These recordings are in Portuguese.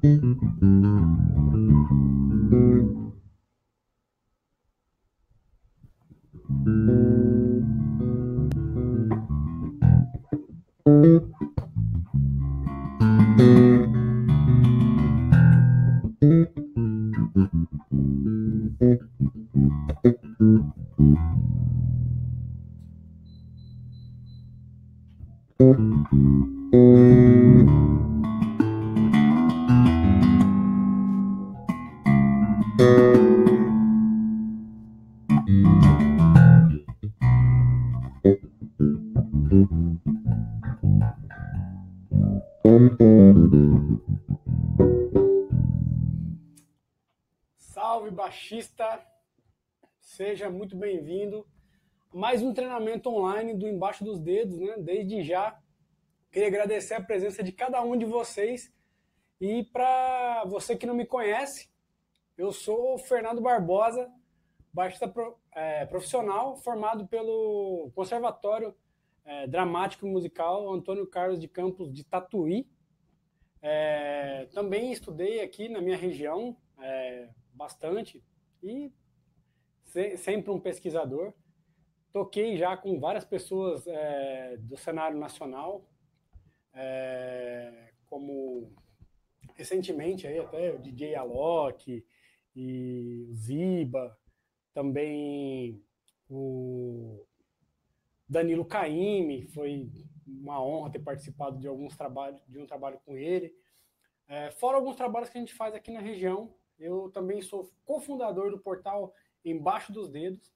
Salve, baixista! Seja muito bem-vindo a mais um treinamento online do Embaixo dos Dedos, né? Desde já, queria agradecer a presença de cada um de vocês. E para você que não me conhece, eu sou o Fernando Barbosa, baixista profissional, formado pelo Conservatório Dramático e Musical Antônio Carlos de Campos de Tatuí. Também estudei aqui na minha região bastante e sempre um pesquisador. Toquei já com várias pessoas do cenário nacional, como recentemente aí até o DJ Alok e o Ziba, também o Danilo Caymmi, foi uma honra ter participado de um trabalho com ele. Fora alguns trabalhos que a gente faz aqui na região, eu também sou cofundador do portal Embaixo dos Dedos.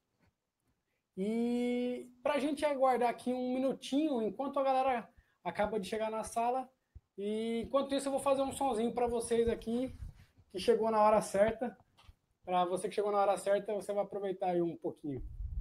E para a gente aguardar aqui um minutinho, enquanto a galera acaba de chegar na sala, e enquanto isso eu vou fazer um sonzinho para vocês aqui, que chegou na hora certa. Para você que chegou na hora certa, você vai aproveitar aí um pouquinho.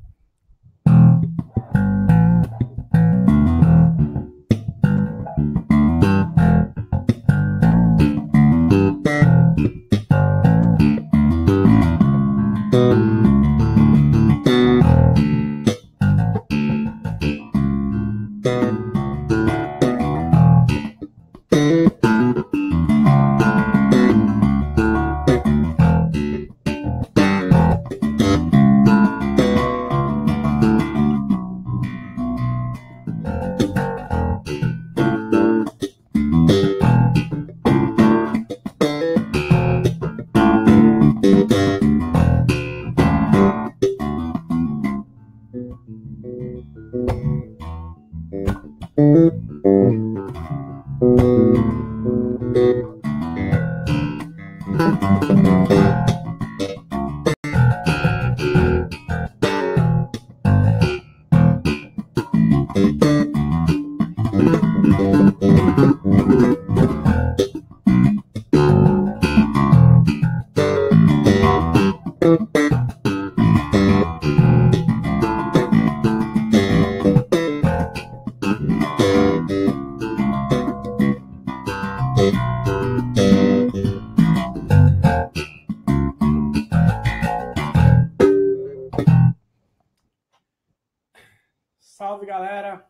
Salve, galera!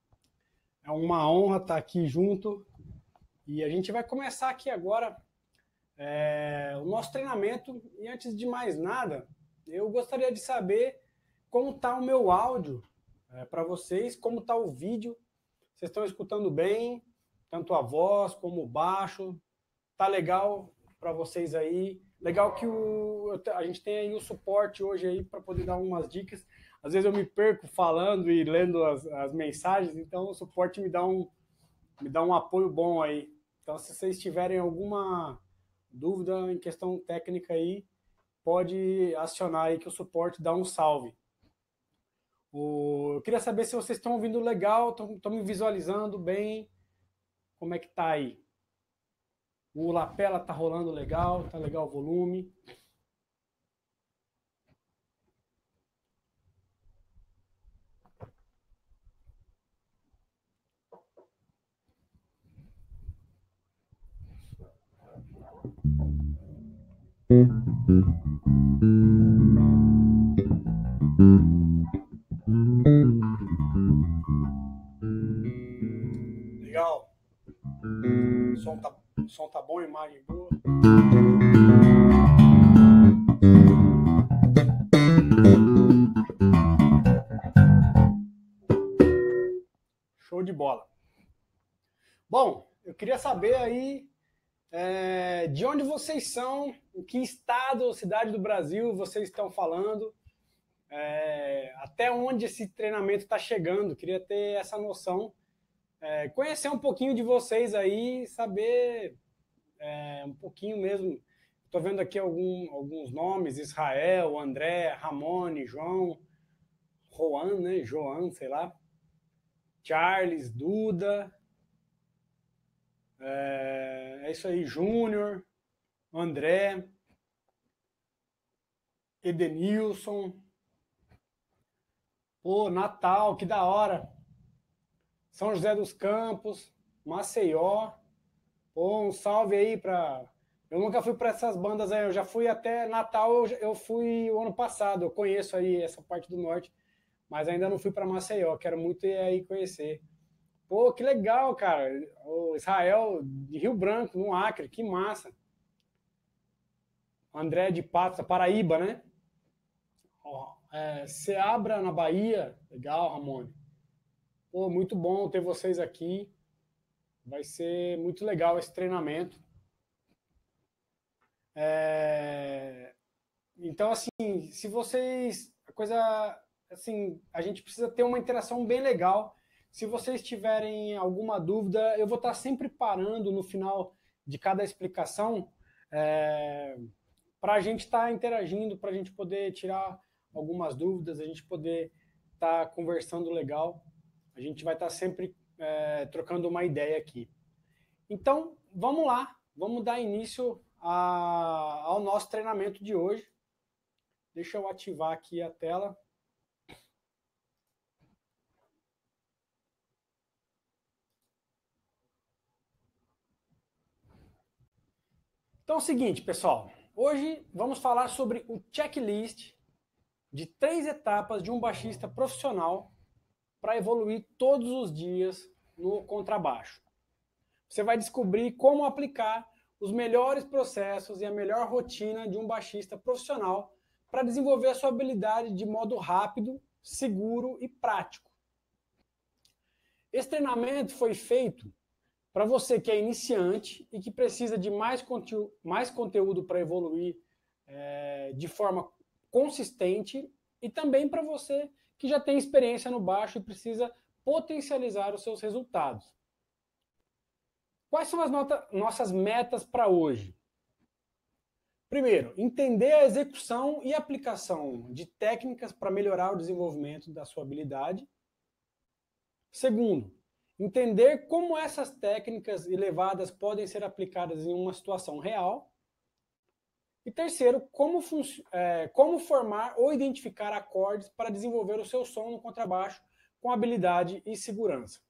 É uma honra estar aqui junto e a gente vai começar aqui agora o nosso treinamento. E antes de mais nada, eu gostaria de saber como está o meu áudio para vocês, como está o vídeo. Vocês estão escutando bem, tanto a voz como o baixo? Tá legal para vocês aí? Legal que a gente tem aí o suporte hoje aí para poder dar umas dicas. Às vezes eu me perco falando e lendo as mensagens, então o suporte me dá um apoio bom aí. Então, se vocês tiverem alguma dúvida em questão técnica aí, pode acionar aí que o suporte dá um salve. Eu queria saber se vocês estão ouvindo legal, estão me visualizando bem, como é que tá aí? O lapela tá rolando legal, tá legal o volume. Legal. O som tá bom, imagem boa. Show de bola. Bom, eu queria saber aí de onde vocês são, em que estado ou cidade do Brasil vocês estão falando, até onde esse treinamento está chegando. Queria ter essa noção, conhecer um pouquinho de vocês aí, saber um pouquinho mesmo. Estou vendo aqui alguns nomes: Israel, André, Ramone, João, Juan, né? Joan, sei lá, Charles, Duda. É isso aí, Júnior, André, Edenilson. Pô, Natal, que da hora. São José dos Campos, Maceió. Pô, um salve aí pra... Eu nunca fui para essas bandas aí, eu já fui até Natal, eu fui o ano passado, eu conheço aí essa parte do norte, mas ainda não fui para Maceió, quero muito ir aí conhecer. Pô, que legal, cara. O Israel de Rio Branco, no Acre, que massa. André de Patos, Paraíba, né? Seabra, na Bahia. Legal, Ramone. Pô, muito bom ter vocês aqui. Vai ser muito legal esse treinamento. Então, assim, se vocês... A coisa... Assim, a gente precisa ter uma interação bem legal. Se vocês tiverem alguma dúvida, eu vou estar sempre parando no final de cada explicação para a gente estar interagindo, para a gente poder tirar algumas dúvidas, a gente poder estar conversando legal. A gente vai estar sempre trocando uma ideia aqui. Então, vamos lá, vamos dar início ao nosso treinamento de hoje. Deixa eu ativar aqui a tela. Então é o seguinte, pessoal. Hoje vamos falar sobre o checklist de 3 etapas de um baixista profissional para evoluir todos os dias no contrabaixo. Você vai descobrir como aplicar os melhores processos e a melhor rotina de um baixista profissional para desenvolver a sua habilidade de modo rápido, seguro e prático. Esse treinamento foi feito para você que é iniciante e que precisa de mais conteúdo para evoluir de forma consistente, e também para você que já tem experiência no baixo e precisa potencializar os seus resultados. Quais são as nossas metas para hoje? Primeiro, entender a execução e aplicação de técnicas para melhorar o desenvolvimento da sua habilidade. Segundo, entender como essas técnicas elevadas podem ser aplicadas em uma situação real. E terceiro, como formar ou identificar acordes para desenvolver o seu som no contrabaixo com habilidade e segurança.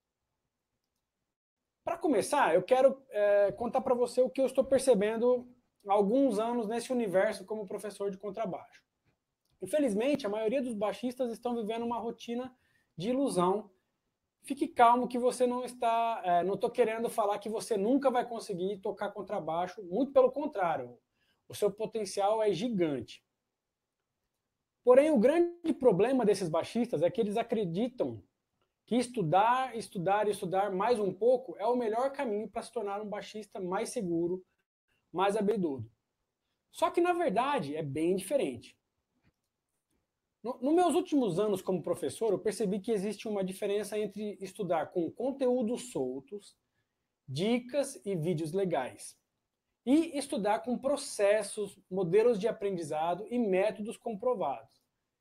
Para começar, eu quero contar para você o que eu estou percebendo há alguns anos nesse universo como professor de contrabaixo. Infelizmente, a maioria dos baixistas estão vivendo uma rotina de ilusão. Fique calmo que você não está... não estou querendo falar que você nunca vai conseguir tocar contrabaixo, muito pelo contrário. O seu potencial é gigante. Porém, o grande problema desses baixistas é que eles acreditam que estudar, estudar e estudar mais um pouco é o melhor caminho para se tornar um baixista mais seguro, mais habilidoso. Só que, na verdade, é bem diferente. Nos meus últimos anos como professor, eu percebi que existe uma diferença entre estudar com conteúdos soltos, dicas e vídeos legais, e estudar com processos, modelos de aprendizado e métodos comprovados.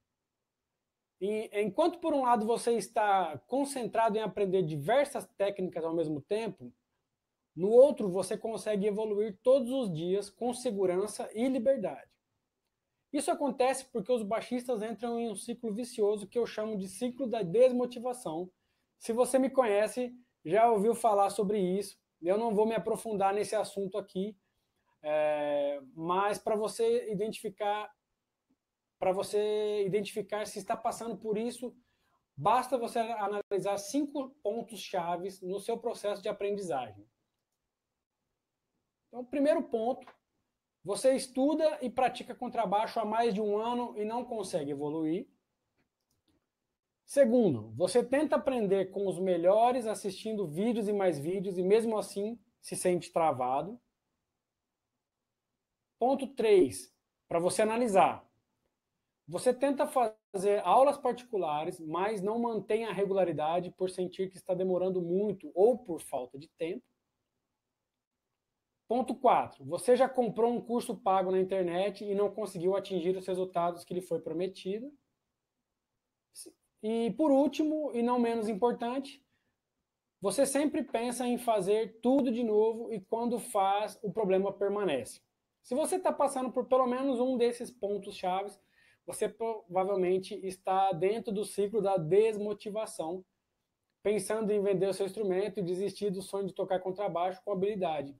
E, enquanto, por um lado, você está concentrado em aprender diversas técnicas ao mesmo tempo, no outro você consegue evoluir todos os dias com segurança e liberdade. Isso acontece porque os baixistas entram em um ciclo vicioso que eu chamo de ciclo da desmotivação. Se você me conhece, já ouviu falar sobre isso. Eu não vou me aprofundar nesse assunto aqui, mas para você identificar se está passando por isso, basta você analisar 5 pontos chaves no seu processo de aprendizagem. Então, primeiro ponto, você estuda e pratica contrabaixo há mais de um ano e não consegue evoluir. Segundo, você tenta aprender com os melhores assistindo vídeos e mais vídeos e mesmo assim se sente travado. Ponto 3, para você analisar. Você tenta fazer aulas particulares, mas não mantém a regularidade por sentir que está demorando muito ou por falta de tempo. Ponto 4. Você já comprou um curso pago na internet e não conseguiu atingir os resultados que lhe foi prometido. E por último, e não menos importante, você sempre pensa em fazer tudo de novo e quando faz, o problema permanece. Se você está passando por pelo menos um desses pontos chaves, você provavelmente está dentro do ciclo da desmotivação, pensando em vender o seu instrumento e desistir do sonho de tocar contrabaixo com habilidade.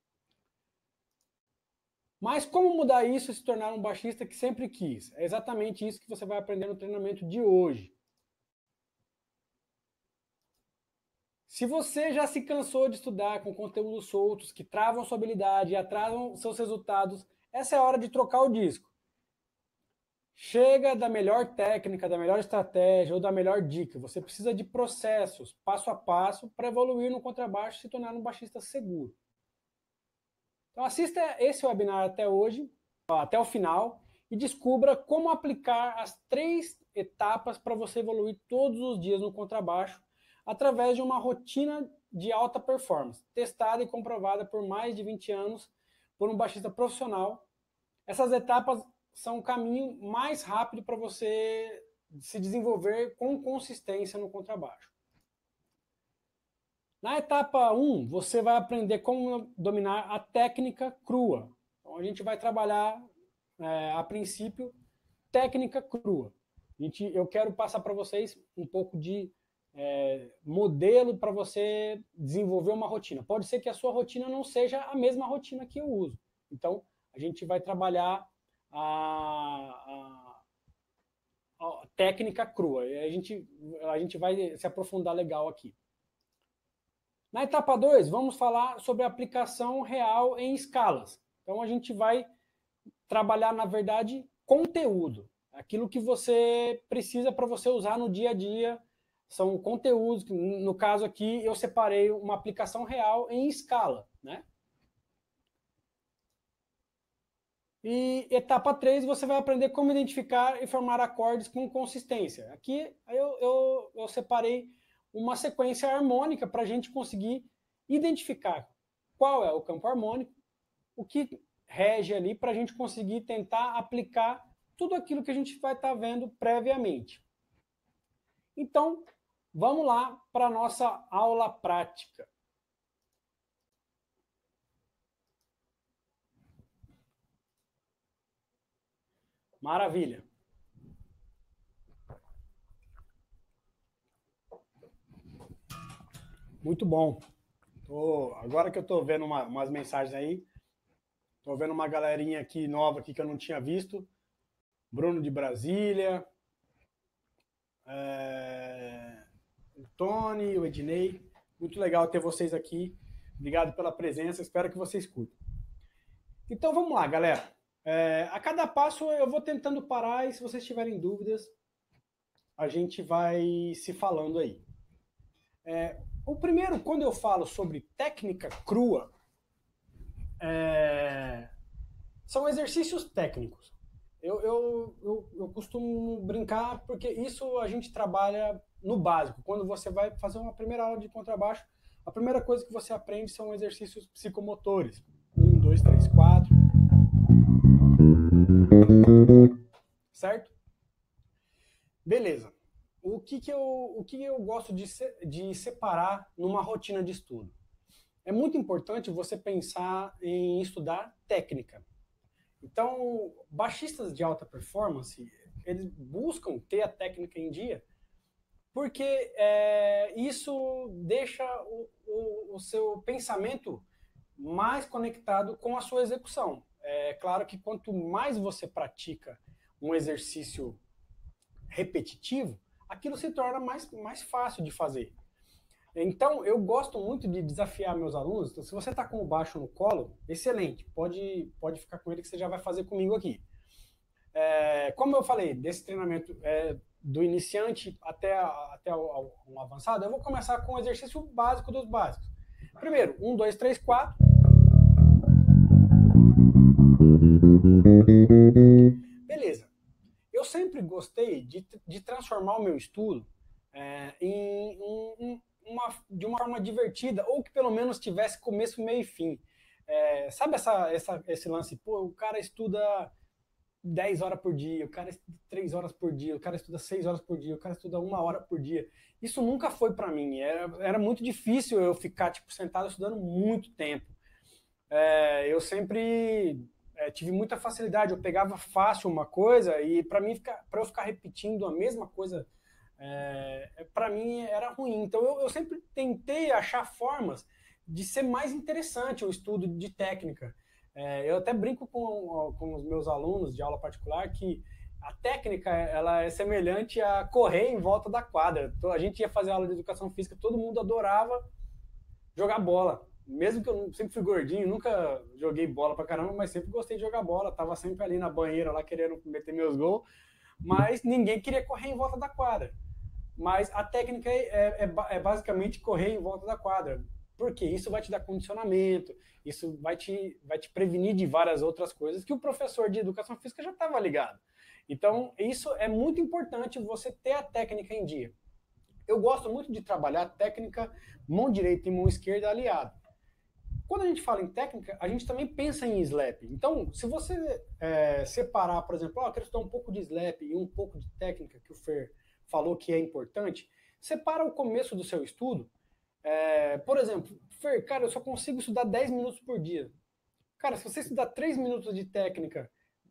Mas como mudar isso e se tornar um baixista que sempre quis? É exatamente isso que você vai aprender no treinamento de hoje. Se você já se cansou de estudar com conteúdos soltos que travam sua habilidade e atrasam seus resultados, essa é a hora de trocar o disco. Chega da melhor técnica, da melhor estratégia ou da melhor dica. Você precisa de processos, passo a passo, para evoluir no contrabaixo e se tornar um baixista seguro. Então assista esse webinar até hoje, até o final, e descubra como aplicar as 3 etapas para você evoluir todos os dias no contrabaixo através de uma rotina de alta performance, testada e comprovada por mais de 20 anos por um baixista profissional. Essas etapas são o caminho mais rápido para você se desenvolver com consistência no contrabaixo. Na etapa 1, você vai aprender como dominar a técnica crua. Então, a gente vai trabalhar, a princípio, técnica crua. Eu quero passar para vocês um pouco de modelo para você desenvolver uma rotina. Pode ser que a sua rotina não seja a mesma rotina que eu uso. Então, a gente vai trabalhar a técnica crua. E a gente vai se aprofundar legal aqui. Na etapa 2, vamos falar sobre a aplicação real em escalas. Então, a gente vai trabalhar, na verdade, conteúdo. Aquilo que você precisa para você usar no dia a dia. São conteúdos, no caso aqui, eu separei uma aplicação real em escala, né? E etapa 3, você vai aprender como identificar e formar acordes com consistência. Aqui eu separei uma sequência harmônica para a gente conseguir identificar qual é o campo harmônico, o que rege ali para a gente conseguir tentar aplicar tudo aquilo que a gente vai estar vendo previamente. Então, vamos lá para a nossa aula prática. Maravilha. Muito bom. Agora que eu estou vendo umas mensagens aí, estou vendo uma galerinha aqui nova aqui que eu não tinha visto. Bruno de Brasília, o Tony, o Ednei. Muito legal ter vocês aqui. Obrigado pela presença, espero que vocês curtam. Então vamos lá, galera. A cada passo eu vou tentando parar e se vocês tiverem dúvidas, a gente vai se falando aí. O primeiro, quando eu falo sobre técnica crua, são exercícios técnicos. Eu costumo brincar porque isso a gente trabalha no básico. Quando você vai fazer uma primeira aula de contrabaixo, a primeira coisa que você aprende são exercícios psicomotores. 1, 2, 3, 4. Certo? Beleza. O que eu gosto de separar numa rotina de estudo? É muito importante você pensar em estudar técnica. Então, baixistas de alta performance, eles buscam ter a técnica em dia, porque isso deixa o seu pensamento mais conectado com a sua execução. É claro que quanto mais você pratica um exercício repetitivo, aquilo se torna mais fácil de fazer. Então, eu gosto muito de desafiar meus alunos. Então, se você está com o baixo no colo, excelente, pode ficar com ele que você já vai fazer comigo aqui. Como eu falei, desse treinamento do iniciante até um avançado, eu vou começar com o exercício básico dos básicos. Primeiro, 1, 2, 3, 4. Beleza. Eu sempre gostei de transformar o meu estudo de uma forma divertida, ou que pelo menos tivesse começo, meio e fim. Sabe esse lance? Pô, o cara estuda 10 horas por dia, o cara estuda 3 horas por dia, o cara estuda 6 horas por dia, o cara estuda 1 hora por dia. Isso nunca foi para mim. Era muito difícil eu ficar tipo, sentado estudando muito tempo. Eu sempre tive muita facilidade, eu pegava fácil uma coisa e para eu ficar repetindo a mesma coisa, para mim era ruim. Então eu sempre tentei achar formas de ser mais interessante o estudo de técnica. Eu até brinco com os meus alunos de aula particular que a técnica ela é semelhante a correr em volta da quadra. Então, a gente ia fazer aula de educação física, todo mundo adorava jogar bola. Mesmo que eu sempre fui gordinho, nunca joguei bola pra caramba, mas sempre gostei de jogar bola. Tava sempre ali na banheira, lá querendo meter meus gols, mas ninguém queria correr em volta da quadra. Mas a técnica é basicamente correr em volta da quadra. Porque isso vai te dar condicionamento, isso vai te prevenir de várias outras coisas que o professor de educação física já estava ligado. Então, isso é muito importante, você ter a técnica em dia. Eu gosto muito de trabalhar técnica mão direita e mão esquerda aliado. Quando a gente fala em técnica, a gente também pensa em slap. Então, se você separar, por exemplo, eu quero estudar um pouco de slap e um pouco de técnica, que o Fer falou que é importante, separa o começo do seu estudo. Por exemplo, Fer, cara, eu só consigo estudar 10 minutos por dia. Cara, se você estudar 3 minutos de técnica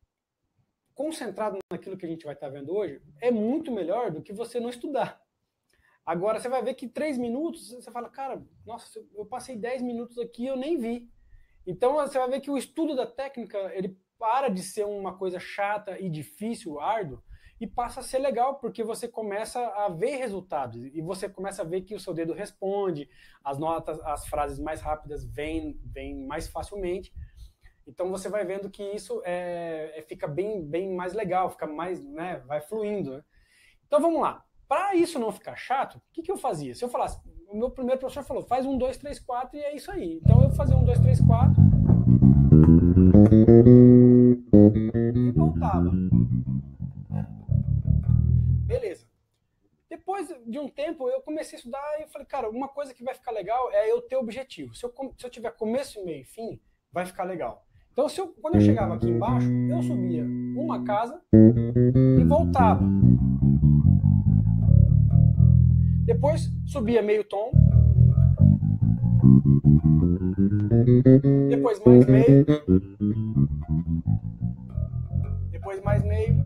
concentrado naquilo que a gente vai estar vendo hoje, é muito melhor do que você não estudar. Agora, você vai ver que 3 minutos, você fala, cara, nossa, eu passei 10 minutos aqui e eu nem vi. Então, você vai ver que o estudo da técnica, ele para de ser uma coisa chata e difícil, árduo, e passa a ser legal, porque você começa a ver resultados, e você começa a ver que o seu dedo responde, as notas, as frases mais rápidas vêm mais facilmente. Então, você vai vendo que isso fica bem mais legal, fica mais, né, vai fluindo. Né? Então, vamos lá. Para isso não ficar chato, o que eu fazia? Se eu falasse, o meu primeiro professor falou, faz 1, 2, 3, 4 e é isso aí. Então eu fazia 1, 2, 3, 4 e voltava. Beleza. Depois de um tempo eu comecei a estudar e falei, cara, uma coisa que vai ficar legal é eu ter objetivo. Se eu tiver começo, meio e fim, vai ficar legal. Então quando eu chegava aqui embaixo, eu subia uma casa e voltava. Depois subia meio tom. Depois mais meio. Depois mais meio.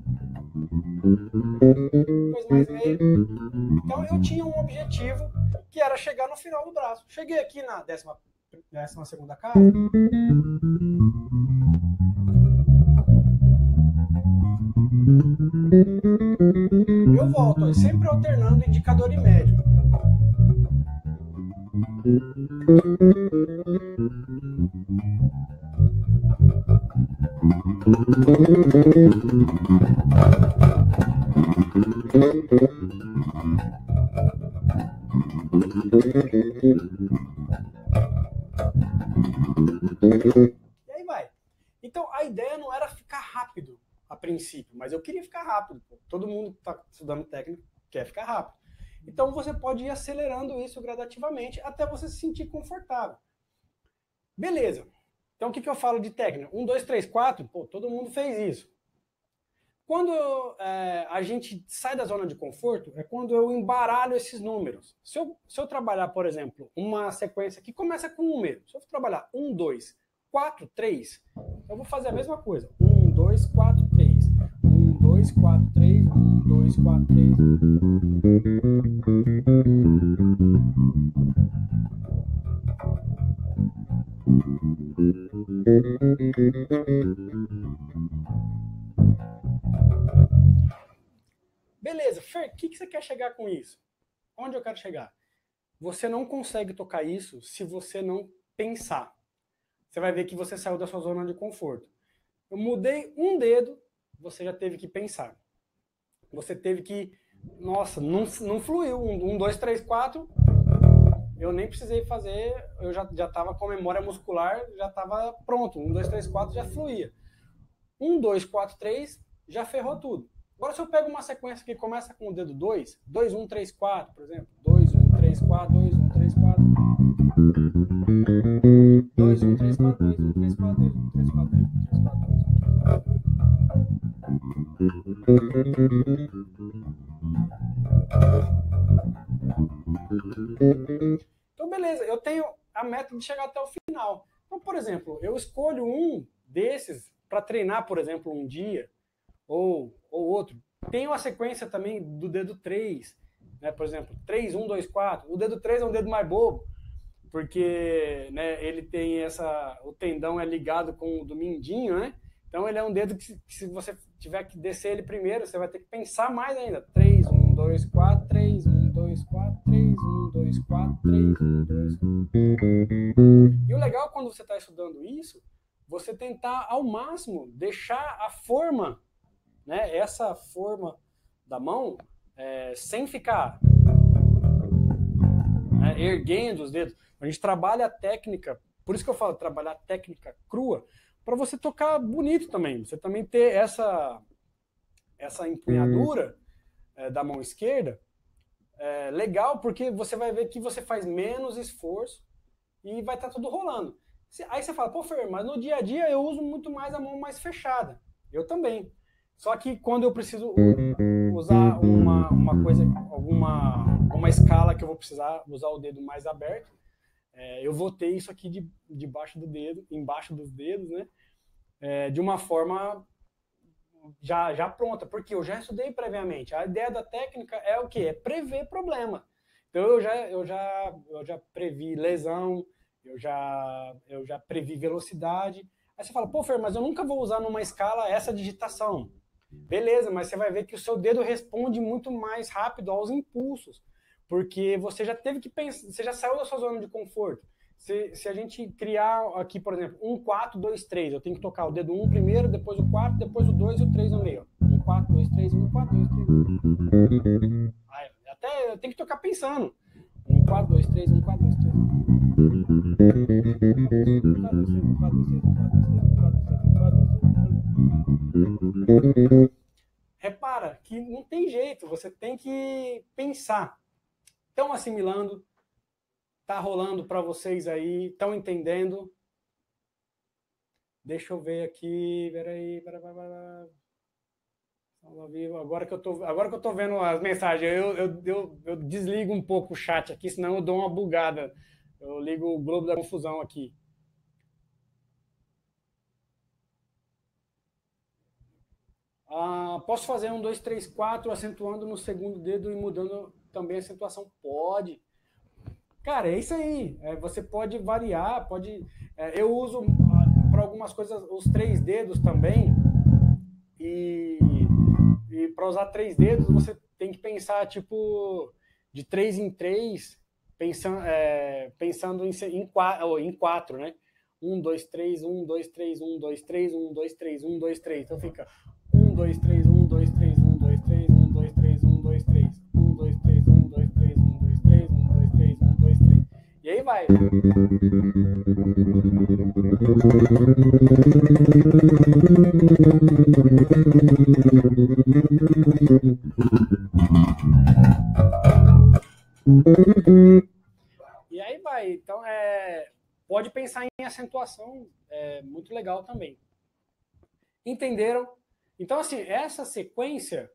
Depois mais meio. Então eu tinha um objetivo que era chegar no final do braço. Cheguei aqui na 12ª casa. Eu volto, sempre alternando indicador e médio. E aí vai. Então a ideia não era ficar rápido a princípio, mas eu queria ficar rápido. Todo mundo que está estudando técnica quer ficar rápido. Então você pode ir acelerando isso gradativamente até você se sentir confortável. Beleza. Então o que eu falo de técnica? 1, 2, 3, 4, pô, todo mundo fez isso. Quando a gente sai da zona de conforto, é quando eu embaralho esses números. Se eu trabalhar, por exemplo, uma sequência que começa com um número, se eu trabalhar 1, 2, 4, 3, eu vou fazer a mesma coisa. 1, 2, 4, 3. 1, 2, 4, 3. 1, 2, 4, 3. Beleza, Fer, o que você quer chegar com isso? Onde eu quero chegar? você não consegue tocar isso se você não pensar. Você vai ver que você saiu da sua zona de conforto. Eu mudei um dedo, você já teve que pensar. Você teve que... Nossa, não fluiu. 1, 2, 3, 4... Eu nem precisei fazer, eu já estava com a memória muscular, já estava pronto. 1, 2, 3, 4 já fluía. 1, 2, 4, 3 já ferrou tudo. Agora, se eu pego uma sequência que começa com o dedo 2, 2, 1, 3, 4, por exemplo. 2, 1, 3, 4, 2, 1, 3, 4. 2, 1, 3, 4, 2, 1, 3, 4, 2, 1, 3, 4, 2, 1, 3, 4, 2, 1, 3, 4. Então, beleza, eu tenho a meta de chegar até o final. Então, por exemplo, eu escolho um desses para treinar, por exemplo, um dia ou outro. Tem uma sequência também do dedo 3, né? Por exemplo, 3, 1, 2, 4. O dedo 3 é um dedo mais bobo, porque, né, ele tem o tendão é ligado com o do mindinho, né? Então ele é um dedo que se você tiver que descer ele primeiro, você vai ter que pensar mais ainda. 3, 1, 2, 4, 3, 1, 2, 4, 3, 1, 2, 4, 3, 1, 2, 4. E o legal quando você está estudando isso, você tentar ao máximo deixar a forma, né, essa forma da mão, sem ficar erguendo os dedos. A gente trabalha a técnica, por isso que eu falo, trabalhar a técnica crua, para você tocar bonito também. Você também ter essa empunhadura da mão esquerda legal, porque você vai ver que você faz menos esforço e vai estar tudo rolando. Aí você fala, pô, Fer, mas no dia a dia eu uso muito mais a mão mais fechada. Eu também. Só que quando eu preciso usar uma coisa, alguma escala que eu vou precisar usar o dedo mais aberto, eu vou ter isso aqui debaixo do dedo, embaixo dos dedos, né? De uma forma já pronta, porque eu já estudei previamente. A ideia da técnica é o quê? É prever problema. Então eu já previ lesão, eu já previ velocidade. Aí você fala, pô, Fer, mas eu nunca vou usar numa escala essa digitação. Beleza, mas você vai ver que o seu dedo responde muito mais rápido aos impulsos, porque você já teve que pensar, você já saiu da sua zona de conforto. Se a gente criar aqui, por exemplo, 1, 4, 2, 3, eu tenho que tocar o dedo 1 primeiro, depois o 4, depois o 2 e o 3 no meio. 1, 4, 2, 3, 1, 4, 2, 3. Aí, até eu tenho que tocar pensando. 1, 4, 2, 3, 1, 4, 2, 3. 1, 4, 2, 3, 1, 4, 2, 3, 1, 4, 2, 3, 1, 4, 2, 3, 1, 4, 2, 3. Repara que não tem jeito, você tem que pensar. Estão assimilando? Tá rolando para vocês aí? Estão entendendo? Deixa eu ver aqui. Peraí. Agora que eu tô vendo as mensagens, eu desligo um pouco o chat aqui, senão eu dou uma bugada. Eu ligo o globo da confusão aqui. Posso fazer 1, 2, 3, 4, acentuando no segundo dedo e mudando também a acentuação? Pode. Cara, é isso aí. Você pode variar, eu uso para algumas coisas os 3 dedos também. E para usar 3 dedos, você tem que pensar tipo de 3 em 3, pensando em 4, né? 1, 2, 3, 1, 2, 3, 1, 2, 3, 1, 2, 3, 1, 2, 3. Então fica 1, 2, 3, 1, 2, 3, 1, 2, 3, 1, 2, 3, 1, 2, 3, 1, 2, 3, 1, 2, 3, 1, 2, 3, 1, 2, 3, 1, 2, 3. E aí vai. E aí vai. Então, pode pensar em acentuação, muito legal também. Entenderam? Então, assim, essa sequência,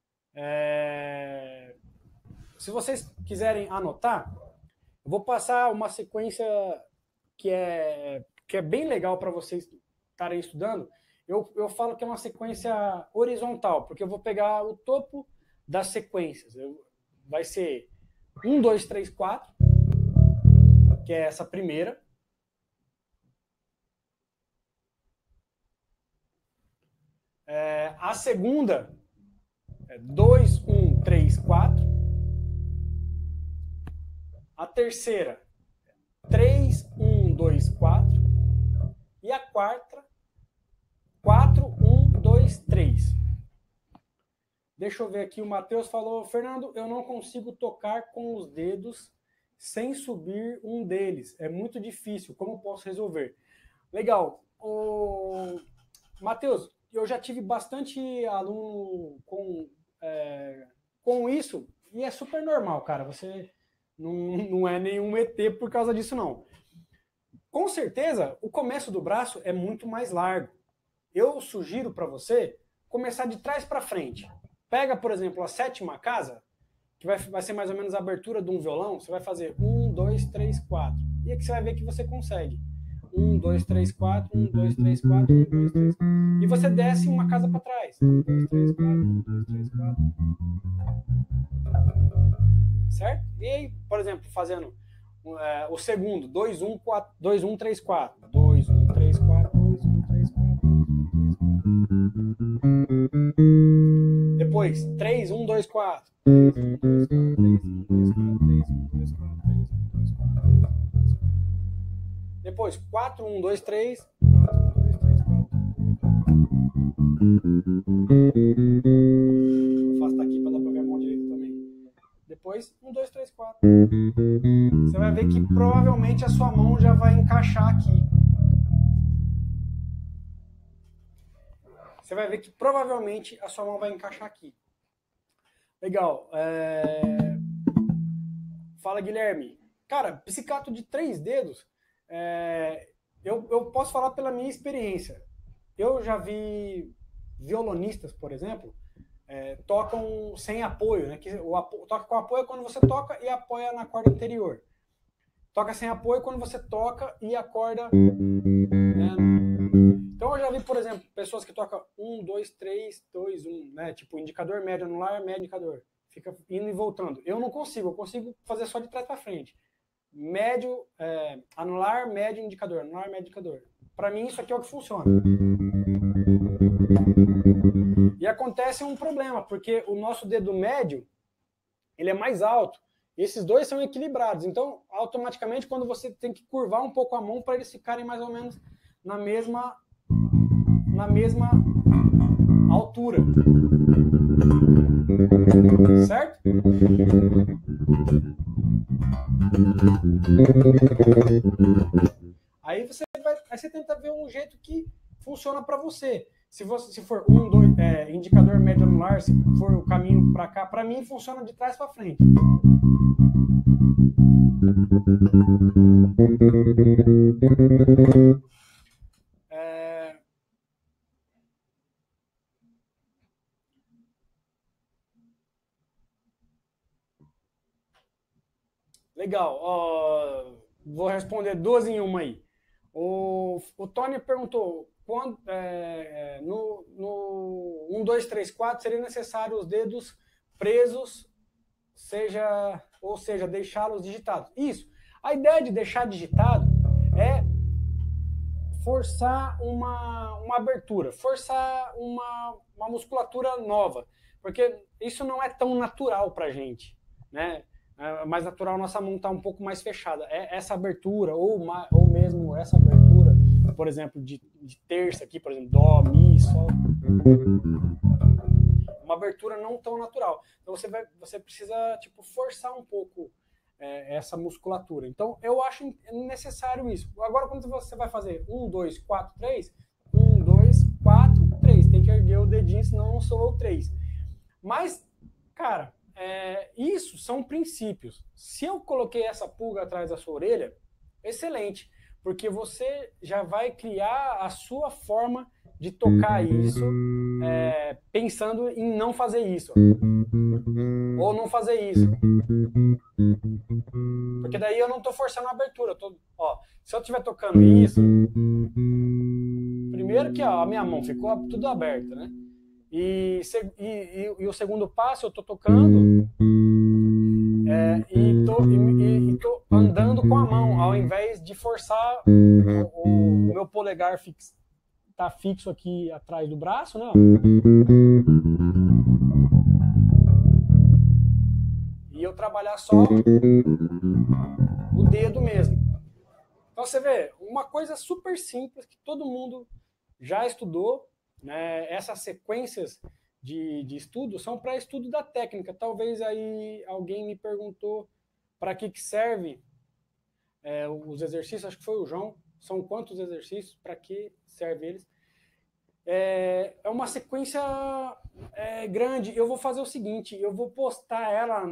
se vocês quiserem anotar, eu vou passar uma sequência que é bem legal para vocês estarem estudando. Eu falo que é uma sequência horizontal, porque eu vou pegar o topo das sequências. Vai ser 1, 2, 3, 4, que é essa primeira. A segunda é 2, 1, 3, 4. A terceira, 3, 1, 2, 4. E a quarta, 4, 1, 2, 3. Deixa eu ver aqui, o Matheus falou, Fernando, eu não consigo tocar com os dedos sem subir um deles. É muito difícil, como posso resolver? Legal. Matheus, eu já tive bastante aluno com isso, e é super normal, cara. Você não é nenhum ET por causa disso, não. Com certeza, o começo do braço é muito mais largo. Eu sugiro para você começar de trás para frente. Pega, por exemplo, a 7ª casa, que vai ser mais ou menos a abertura de um violão. Você vai fazer 1, 2, 3, 4. E aqui você vai ver que você consegue. 1, 2, 3, 4, 1, 2, 3, 4, 1, 2, 3, 4. E você desce uma casa para trás. 1, 2, 3, 4, 1, 2, 3, 4. Certo? E aí, por exemplo, fazendo o segundo, 2, 1, 4, 2, 1, 3, 4. 2, 1, 3, 4, 2, 1, 3, 4. Depois, 3, 1, 2, 4. 3, 1, 2, 4, 3, 1, 2, 4, 3, 1, 2, 4, 3, 1, 2, 4, 3, 1, 2, 4. Depois, 4, 1, 2, 3. 4, 1, 2, 3, 4. Vou afastar aqui para dar para ver a mão direita também. Depois, 1, 2, 3, 4. Você vai ver que provavelmente a sua mão já vai encaixar aqui. Você vai ver que provavelmente a sua mão vai encaixar aqui. Legal. Fala, Guilherme. Cara, pizzicato de 3 dedos, eu posso falar pela minha experiência. Eu já vi violonistas, por exemplo, tocam sem apoio, né? Toca com apoio quando você toca e apoia na corda anterior. Toca sem apoio quando você toca e a corda... né? Então eu já vi, por exemplo, pessoas que tocam 1, 2, 3, 2, 1, né? Tipo indicador, médio, anular, médio, indicador. Fica indo e voltando. Eu não consigo, eu consigo fazer só de trás para frente. Médio, anular, médio, indicador, anular, médio, indicador. Para mim isso aqui é o que funciona. E acontece um problema, porque o nosso dedo médio, ele é mais alto. Esses dois são equilibrados. Então, automaticamente, quando você tem que curvar um pouco a mão para eles ficarem mais ou menos na mesma altura. Certo? Aí você tenta ver um jeito que funciona para você. Se for 1, 2, indicador médio anular, se for o caminho para cá, para mim funciona de trás para frente. Legal. Vou responder 2 em 1 aí. O Tony perguntou, quando, no 1, 2, 3, 4 seria necessário os dedos presos, ou seja, deixá-los digitados. Isso. A ideia de deixar digitado é forçar uma abertura, forçar uma musculatura nova, porque isso não é tão natural para a gente, né? É mais natural, nossa mão está um pouco mais fechada. Essa abertura, ou mesmo essa abertura, por exemplo, de terça aqui, por exemplo, dó, mi, sol, uma abertura não tão natural. Então você precisa forçar um pouco essa musculatura. Então eu acho necessário isso. Agora quando você vai fazer 1, 2, 4, 3, 1, 2, 4, 3, tem que erguer o dedinho, senão não soa o 3. Mas, cara, isso são princípios. Se eu coloquei essa pulga atrás da sua orelha, excelente, porque você já vai criar a sua forma de tocar isso, pensando em não fazer isso, ou não fazer isso, porque daí eu não estou forçando a abertura. Se eu estiver tocando isso, primeiro que a minha mão ficou tudo aberta, né? E o segundo passo, eu estou tocando e tô andando com a mão, ao invés de forçar o meu polegar tá fixo aqui atrás do braço, né? E e eu trabalhar só o dedo mesmo. Então você vê, uma coisa super simples que todo mundo já estudou, né? Essas sequências de estudo são para estudo da técnica. Talvez aí alguém me perguntou para que serve os exercícios, acho que foi o João. São quantos exercícios, para que serve eles? É uma sequência grande. Eu vou fazer o seguinte, eu vou postar ela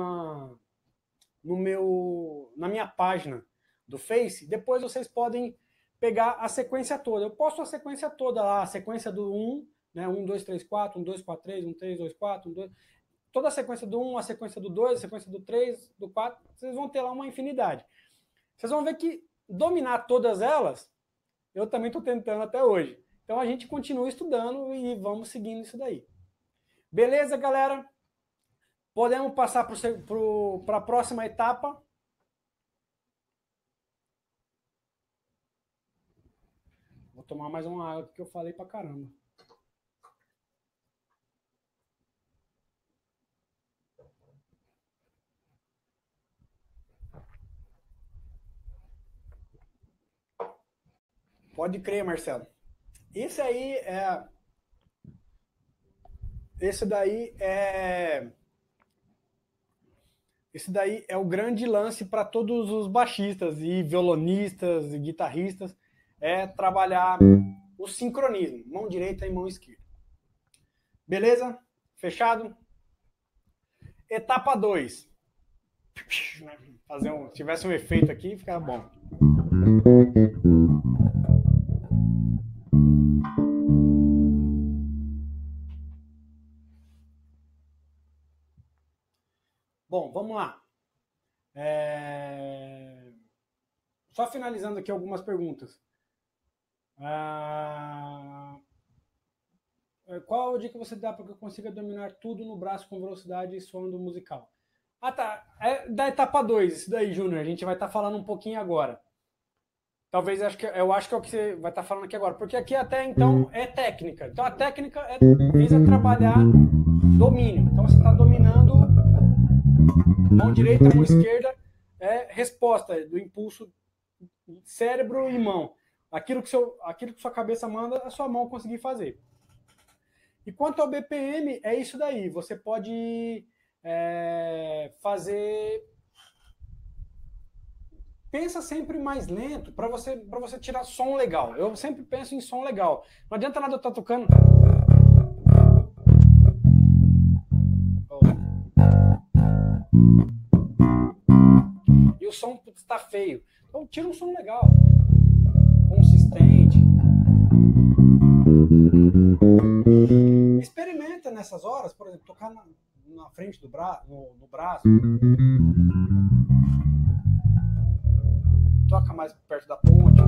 na minha página do Face, depois vocês podem pegar a sequência toda. Eu posto a sequência toda lá, a sequência do 1, né? 1, 2, 3, 4, 1, 2, 4, 3, 1, 3, 2, 4, 1, 2... Toda a sequência do 1, a sequência do 2, a sequência do 3, do 4, vocês vão ter lá uma infinidade. Vocês vão ver que dominar todas elas, eu também estou tentando até hoje. Então a gente continua estudando e vamos seguindo isso daí. Beleza, galera? Podemos passar para a próxima etapa. Vou tomar mais uma água porque eu falei pra caramba. Pode crer, Marcelo. Esse daí é o grande lance para todos os baixistas e violonistas e guitarristas, trabalhar o sincronismo, mão direita e mão esquerda. Beleza? Fechado? Etapa 2. Se tivesse um efeito aqui, ficava bom. Bom, vamos lá. Só finalizando aqui algumas perguntas. Qual a dica você dá para que eu consiga dominar tudo no braço com velocidade e soando musical? Ah, tá. É da etapa 2, isso daí, Júnior. A gente vai estar falando um pouquinho agora. Talvez, eu acho que é o que você vai estar falando aqui agora. Porque aqui até então é técnica. Então a técnica visa trabalhar domínio. Então você está dominando mão direita, mão esquerda, resposta do impulso cérebro e mão. Aquilo que sua cabeça manda, a sua mão conseguir fazer. E quanto ao BPM, é isso daí. Você pode fazer... Pensa sempre mais lento para você tirar som legal. Eu sempre penso em som legal. Não adianta nada eu estar tocando... E o som está feio. Então tira um som legal. Consistente. Experimenta nessas horas, por exemplo, tocar na frente do no braço. Toca mais perto da ponte.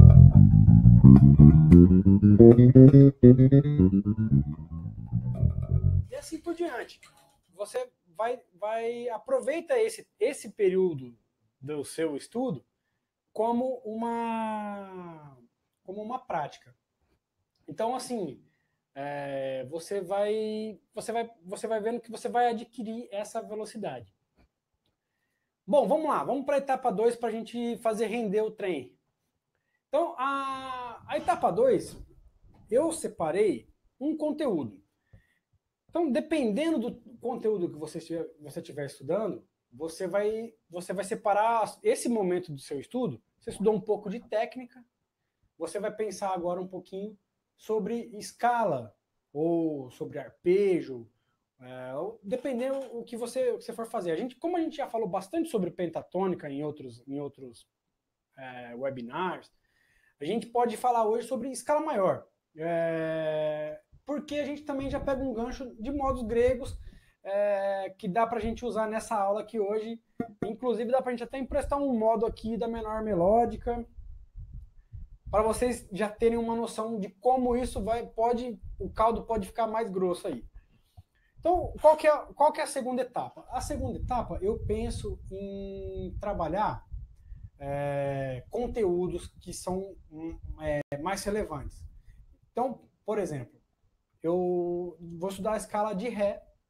E assim por diante. Você aproveita esse período do seu estudo como uma prática. Então, assim, você vai vendo que você vai adquirir essa velocidade. Bom, vamos lá, vamos para a etapa 2 para a gente fazer render o trem. Então, a etapa 2, eu separei um conteúdo. Então, dependendo do conteúdo que você estiver estudando, você vai separar esse momento do seu estudo. Você estudou um pouco de técnica, você vai pensar agora um pouquinho sobre escala, ou sobre arpejo, dependendo o que você for fazer. Como a gente já falou bastante sobre pentatônica em outros webinars, a gente pode falar hoje sobre escala maior. Porque a gente também já pega um gancho de modos gregos que dá para a gente usar nessa aula aqui hoje. Inclusive dá para a gente até emprestar um modo aqui da menor melódica, para vocês já terem uma noção de como isso o caldo pode ficar mais grosso aí. Então, qual que é a segunda etapa? A segunda etapa, eu penso em trabalhar conteúdos que são mais relevantes. Então, por exemplo, eu vou estudar a escala de Ré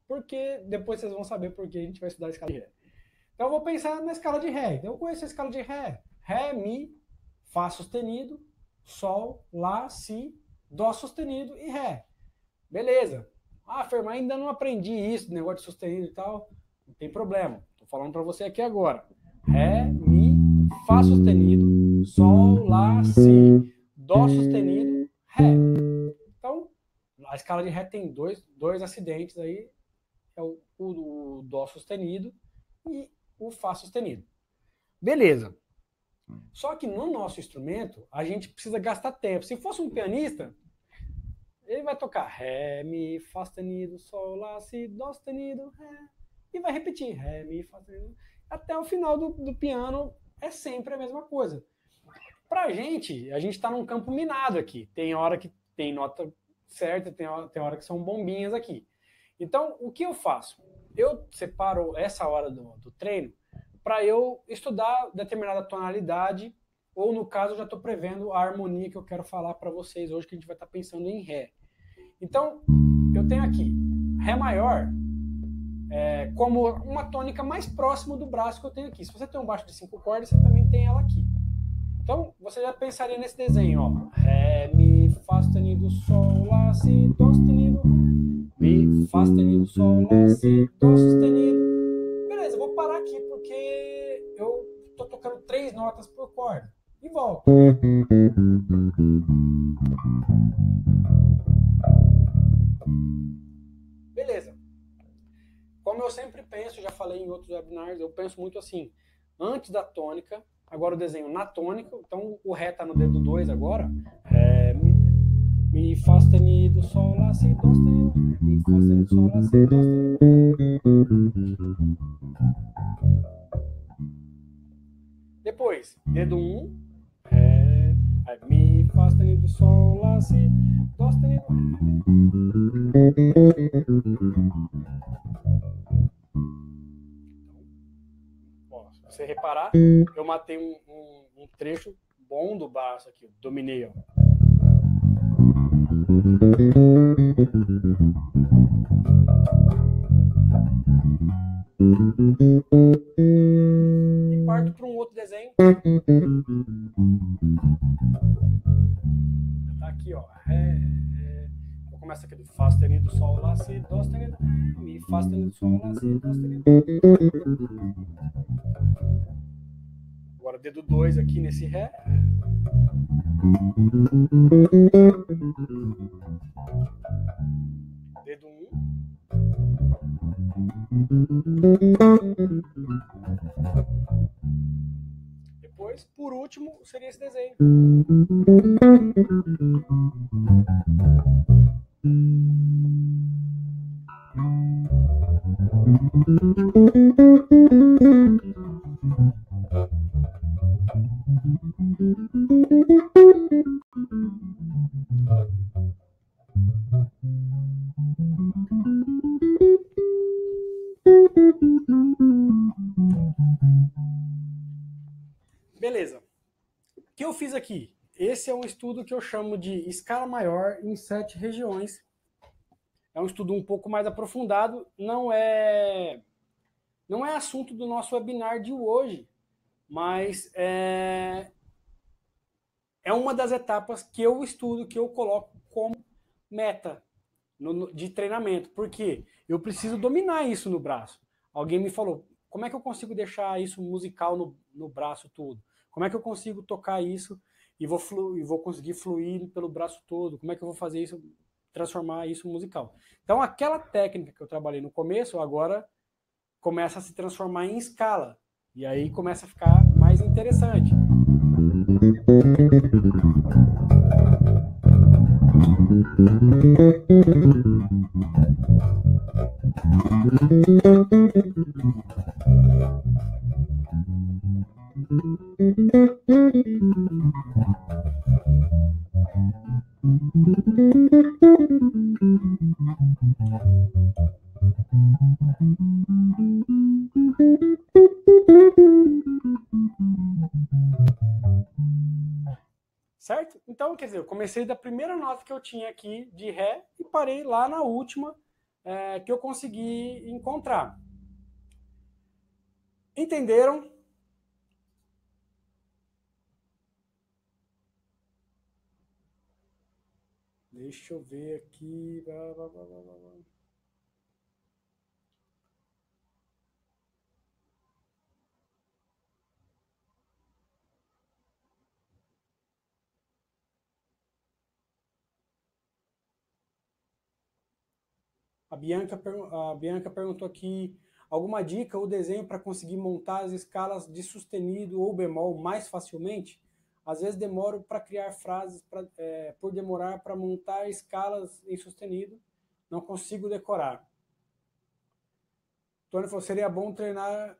porque depois vocês vão saber por que a gente vai estudar a escala de Ré. Então eu vou pensar na escala de Ré. Então eu conheço a escala de Ré. Ré, Mi, Fá sustenido, Sol, Lá, Si, Dó sustenido e Ré. Beleza. Ah, Fer, mas ainda não aprendi isso, negócio de sustenido e tal. Não tem problema. Estou falando para você aqui agora. Ré, Mi, Fá sustenido, Sol, Lá, Si, Dó sustenido, Ré. Então, a escala de Ré tem dois acidentes aí. É o Dó sustenido e o Fá sustenido. Beleza. Só que no nosso instrumento, a gente precisa gastar tempo. Se fosse um pianista, ele vai tocar Ré, Mi, Fá sustenido, Sol, Lá, Si, Dó sustenido, Ré. E vai repetir Ré, Mi, Fá sustenido. Até o final do piano é sempre a mesma coisa. Pra gente, a gente está num campo minado aqui. Tem hora que tem nota certa, tem hora que são bombinhas aqui. Então, o que eu faço? Eu separo essa hora do treino para eu estudar determinada tonalidade, ou no caso, eu já estou prevendo a harmonia que eu quero falar para vocês hoje, que a gente vai estar pensando em Ré. Então, eu tenho aqui Ré maior como uma tônica mais próxima do braço que eu tenho aqui. Se você tem um baixo de 5 cordas, você também tem ela aqui. Então, você já pensaria nesse desenho, ó. Ré, Mi, Fá sustenido, Sol, Lá, Si, Dó sustenido, Mi, Fá sustenido, Sol, Lá, Si, Dó sustenido. Beleza, eu vou parar aqui porque eu tô tocando 3 notas por corda. E volto. Beleza. Como eu sempre penso, já falei em outros webinars, eu penso muito assim, antes da tônica, agora o desenho na tônica, então o Ré tá no dedo 2 agora, Ré, Mi, Fá sustenido, Sol, Lá, Si, Dó sustenido, Mi, Fá sustenido, Sol, Lá, Si, Dó sustenido. Depois, dedo 1, Ré, Mi, Fá sustenido, Sol, Lá, Si, Dó sustenido, ó, se você reparar, eu matei um trecho bom do braço aqui, dominei, ó. E parto para um outro desenho. Tá aqui, ó. Eu começo aqui do Fá sustenido, Sol, Lá, Si, Dó sustenido, Mi, Fá sustenido, Sol, Lá, Si, Dó sustenido. Agora dedo 2 aqui nesse Ré. Dedo 1. Depois, por último, seria esse desenho. Beleza. O que eu fiz aqui? Esse é um estudo que eu chamo de escala maior em 7 regiões. É um estudo um pouco mais aprofundado, não é assunto do nosso webinar de hoje, mas é uma das etapas que eu estudo, que eu coloco como meta de treinamento, porque eu preciso dominar isso no braço. Alguém me falou, como é que eu consigo deixar isso musical no braço todo? Como é que eu consigo tocar isso e vou conseguir fluir pelo braço todo? Como é que eu vou fazer isso, transformar isso musical? Então, aquela técnica que eu trabalhei no começo, agora começa a se transformar em escala. E aí começa a ficar mais interessante. Certo? Então, quer dizer, eu comecei da primeira nota que eu tinha aqui de Ré e parei lá na última que eu consegui encontrar. Entenderam? Deixa eu ver aqui. A Bianca perguntou aqui alguma dica ou desenho para conseguir montar as escalas de sustenido ou bemol mais facilmente? Às vezes demoro para criar frases por demorar para montar escalas em sustenido, não consigo decorar. Tony falou, seria bom treinar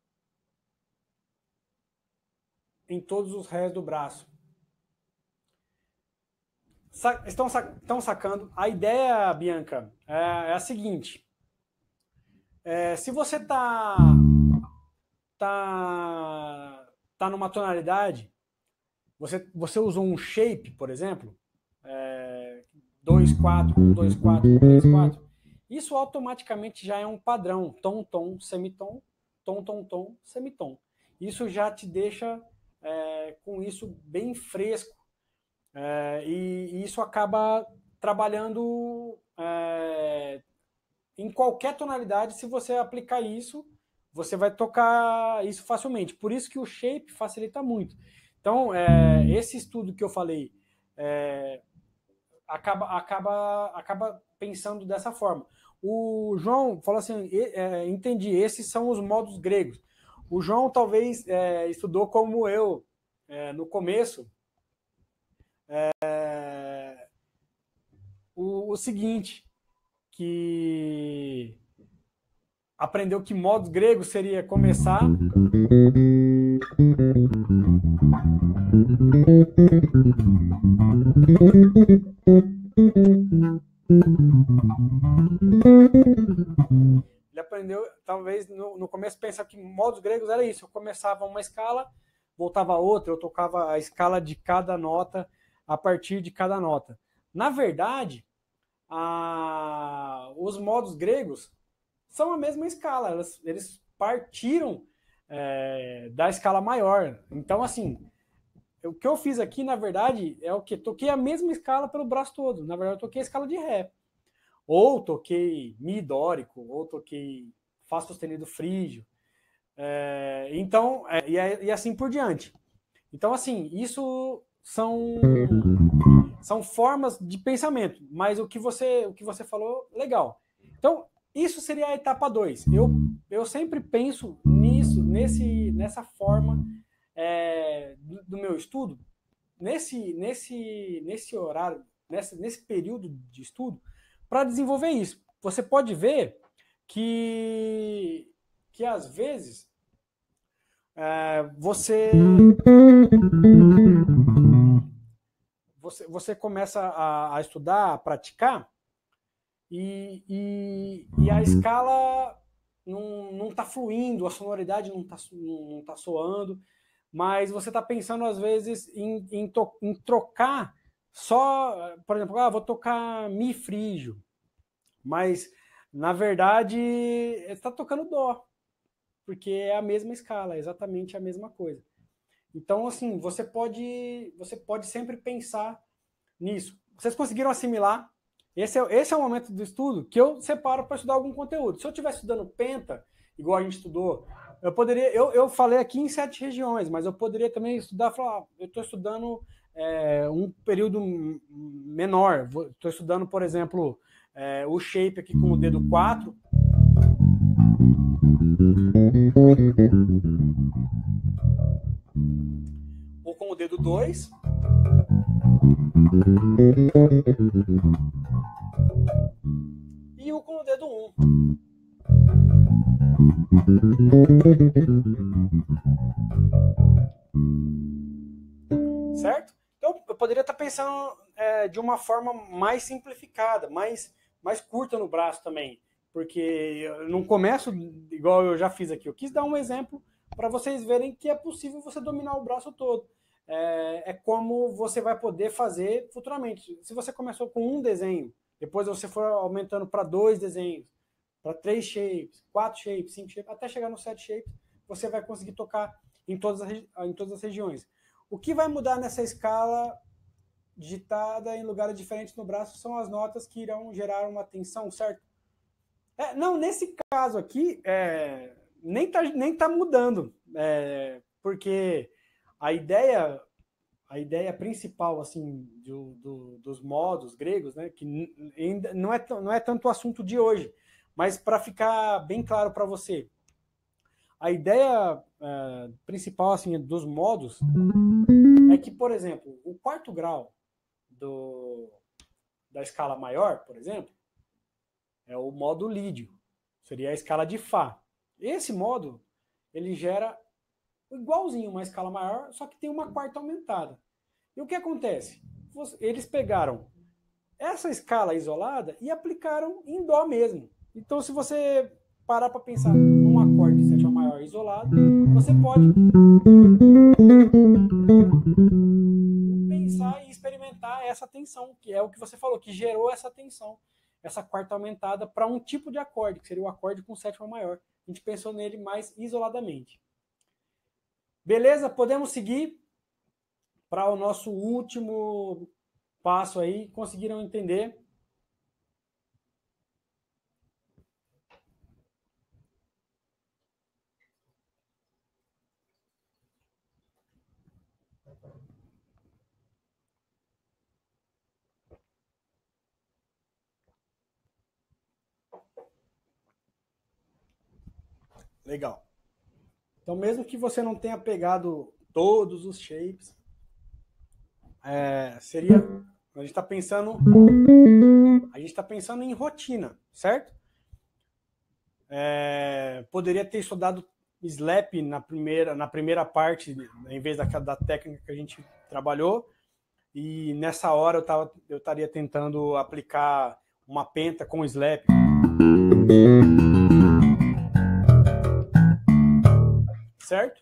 em todos os rés do braço. Estão sacando? A ideia, Bianca, é a seguinte. Se você tá numa tonalidade, você usou um shape, por exemplo, 2-4, 2-4, 3-4, isso automaticamente já é um padrão, tom-tom, semitom, tom-tom-tom, semitom. Isso já te deixa com isso bem fresco, e isso acaba trabalhando em qualquer tonalidade. Se você aplicar isso, você vai tocar isso facilmente. Por isso que o shape facilita muito. Então, esse estudo que eu falei acaba pensando dessa forma. O João falou assim, entendi, esses são os modos gregos. O João talvez estudou como eu no começo, o seguinte, que aprendeu que modos gregos seria começar ele aprendeu, talvez no começo pensava que modos gregos era isso, eu começava uma escala, voltava a outra, eu tocava a escala de cada nota a partir de cada nota. Na verdade, os modos gregos são a mesma escala, eles partiram da escala maior. Então, assim, o que eu fiz aqui, na verdade, é o que? Toquei a mesma escala pelo braço todo. Na verdade, eu toquei a escala de Ré. Ou toquei Mi dórico, ou toquei Fá sustenido frígio. Então, e assim por diante. Então, assim, isso são formas de pensamento, mas o que você falou, legal. Então, isso seria a etapa 2. Eu sempre penso nessa forma do meu estudo, nesse horário, nesse período de estudo, para desenvolver isso. Você pode ver que às vezes você começa a estudar, a praticar, e a escala não está fluindo, a sonoridade não tá soando, mas você está pensando, às vezes, em trocar só, por exemplo, vou tocar Mi frígio, mas, na verdade, você está tocando Dó, porque é a mesma escala, é exatamente a mesma coisa. Então, assim, você pode sempre pensar nisso. Vocês conseguiram assimilar? Esse é o momento do estudo que eu separo para estudar algum conteúdo. Se eu estiver estudando penta, igual a gente estudou, eu falei aqui em 7 regiões, mas eu poderia também estudar, falar, eu estou estudando um período menor. Estou estudando, por exemplo, o shape aqui com o dedo 4. Ou com o dedo 2. E o com o dedo 1. Certo? Então, eu poderia estar pensando de uma forma mais simplificada, mais curta no braço também. Porque eu não começo igual eu já fiz aqui. Eu quis dar um exemplo para vocês verem que é possível você dominar o braço todo. Como você vai poder fazer futuramente. Se você começou com um desenho depois você for aumentando para 2 desenhos, para 3 shapes, 4 shapes, 5 shapes, até chegar no 7 shapes, você vai conseguir tocar em todas as regiões. O que vai mudar nessa escala digitada em lugares diferentes no braço são as notas que irão gerar uma tensão, certo? Não, nesse caso aqui, nem tá mudando, porque a ideia principal assim dos modos gregos, né, que ainda não é tanto o assunto de hoje, mas para ficar bem claro para você, a ideia principal assim dos modos é que, por exemplo, o quarto grau da escala maior, por exemplo, é o modo lídio, seria a escala de Fá. Esse modo ele gera igualzinho uma escala maior, só que tem uma quarta aumentada. E o que acontece? Eles pegaram essa escala isolada e aplicaram em Dó mesmo. Então, se você parar para pensar num acorde de sétima maior isolado, você pode pensar e experimentar essa tensão, que é o que você falou, que gerou essa tensão, essa quarta aumentada para um tipo de acorde, que seria o acorde com sétima maior. A gente pensou nele mais isoladamente. Beleza? Podemos seguir para o nosso último passo aí. Conseguiram entender? Legal. Então, mesmo que você não tenha pegado todos os shapes, seria... A gente está pensando em rotina, certo? Poderia ter estudado slap na primeira parte, em vez da técnica que a gente trabalhou, e nessa hora eu estaria tentando aplicar uma penta com slap. Certo?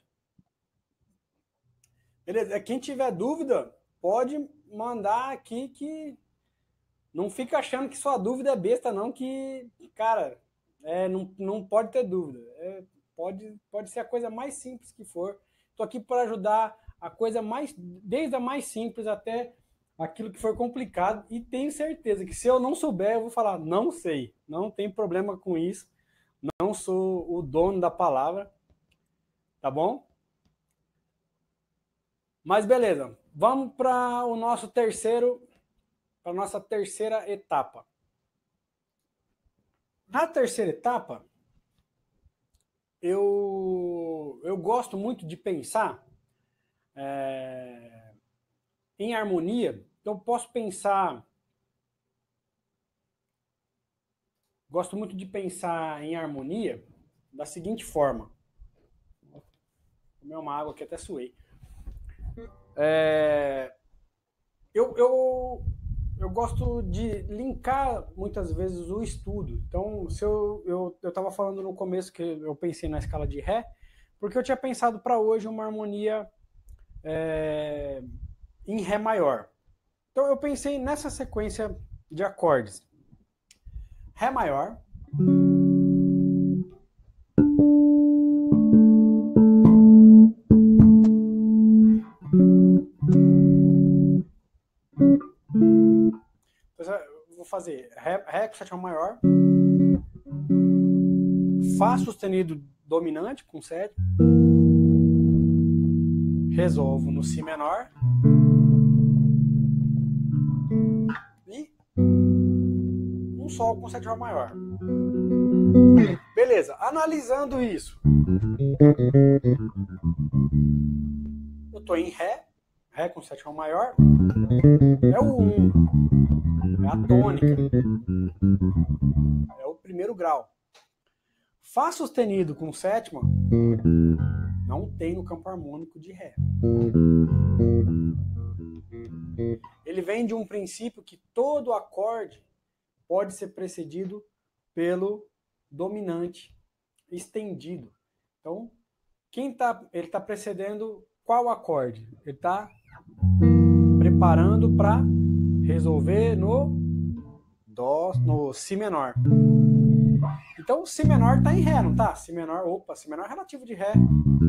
Beleza? Quem tiver dúvida, pode mandar aqui, que não fica achando que sua dúvida é besta, não, que, cara, não pode ter dúvida. Pode ser a coisa mais simples que for. Estou aqui para ajudar a coisa desde a mais simples até aquilo que for complicado, e tenho certeza que se eu não souber, eu vou falar, não sei, não tem problema com isso, não sou o dono da palavra, tá bom? Mas beleza, vamos para o nosso para nossa terceira etapa. Na terceira etapa, eu gosto muito de pensar em harmonia. Então, posso pensar... Gosto muito de pensar em harmonia da seguinte forma. Vou comer uma água que até suei. Eu gosto de linkar muitas vezes o estudo. Então, se eu estava falando no começo que eu pensei na escala de Ré, porque eu tinha pensado para hoje uma harmonia em Ré maior. Então, eu pensei nessa sequência de acordes. Ré maior, vou fazer Ré com sétima maior, Fá sustenido dominante com sétima, resolvo no Si menor e um Sol com sétima maior. Beleza, analisando isso, eu estou em Ré com sétima maior, é o 1, é a tônica, é o primeiro grau. Fá sustenido com sétima não tem no campo harmônico de Ré. Ele vem de um princípio que todo acorde pode ser precedido pelo dominante estendido. Então, ele está precedendo qual acorde? Ele está preparando para resolver no no Si menor. Então o Si menor está em Ré, não tá? Si menor é relativo de Ré.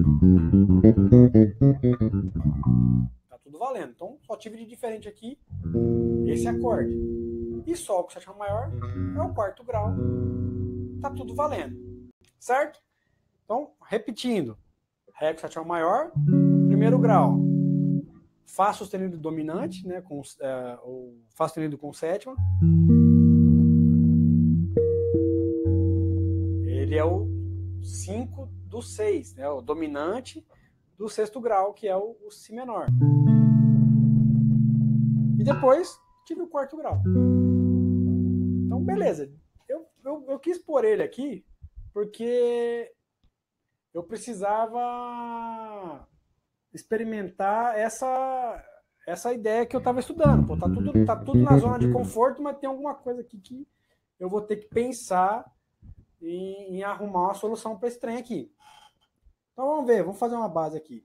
Tá tudo valendo. Então só tive de diferente aqui esse acorde. E Sol com sétima maior é o quarto grau. Tá tudo valendo. Certo? Então, repetindo. Ré com sétima maior, primeiro grau. Fá sustenido dominante, né, ou Fá sustenido com sétima. Ele é o 5 do 6, né, o dominante do sexto grau, que é o Si menor. E depois tive o quarto grau. Então, beleza. Eu quis pôr ele aqui porque eu precisava experimentar essa ideia que eu estava estudando. Pô, tá tudo na zona de conforto, mas tem alguma coisa aqui que eu vou ter que pensar em arrumar uma solução para esse trem aqui. Então vamos ver, vamos fazer uma base aqui.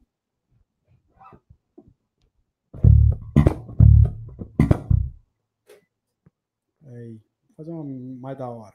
Aí, vou fazer uma mais da hora.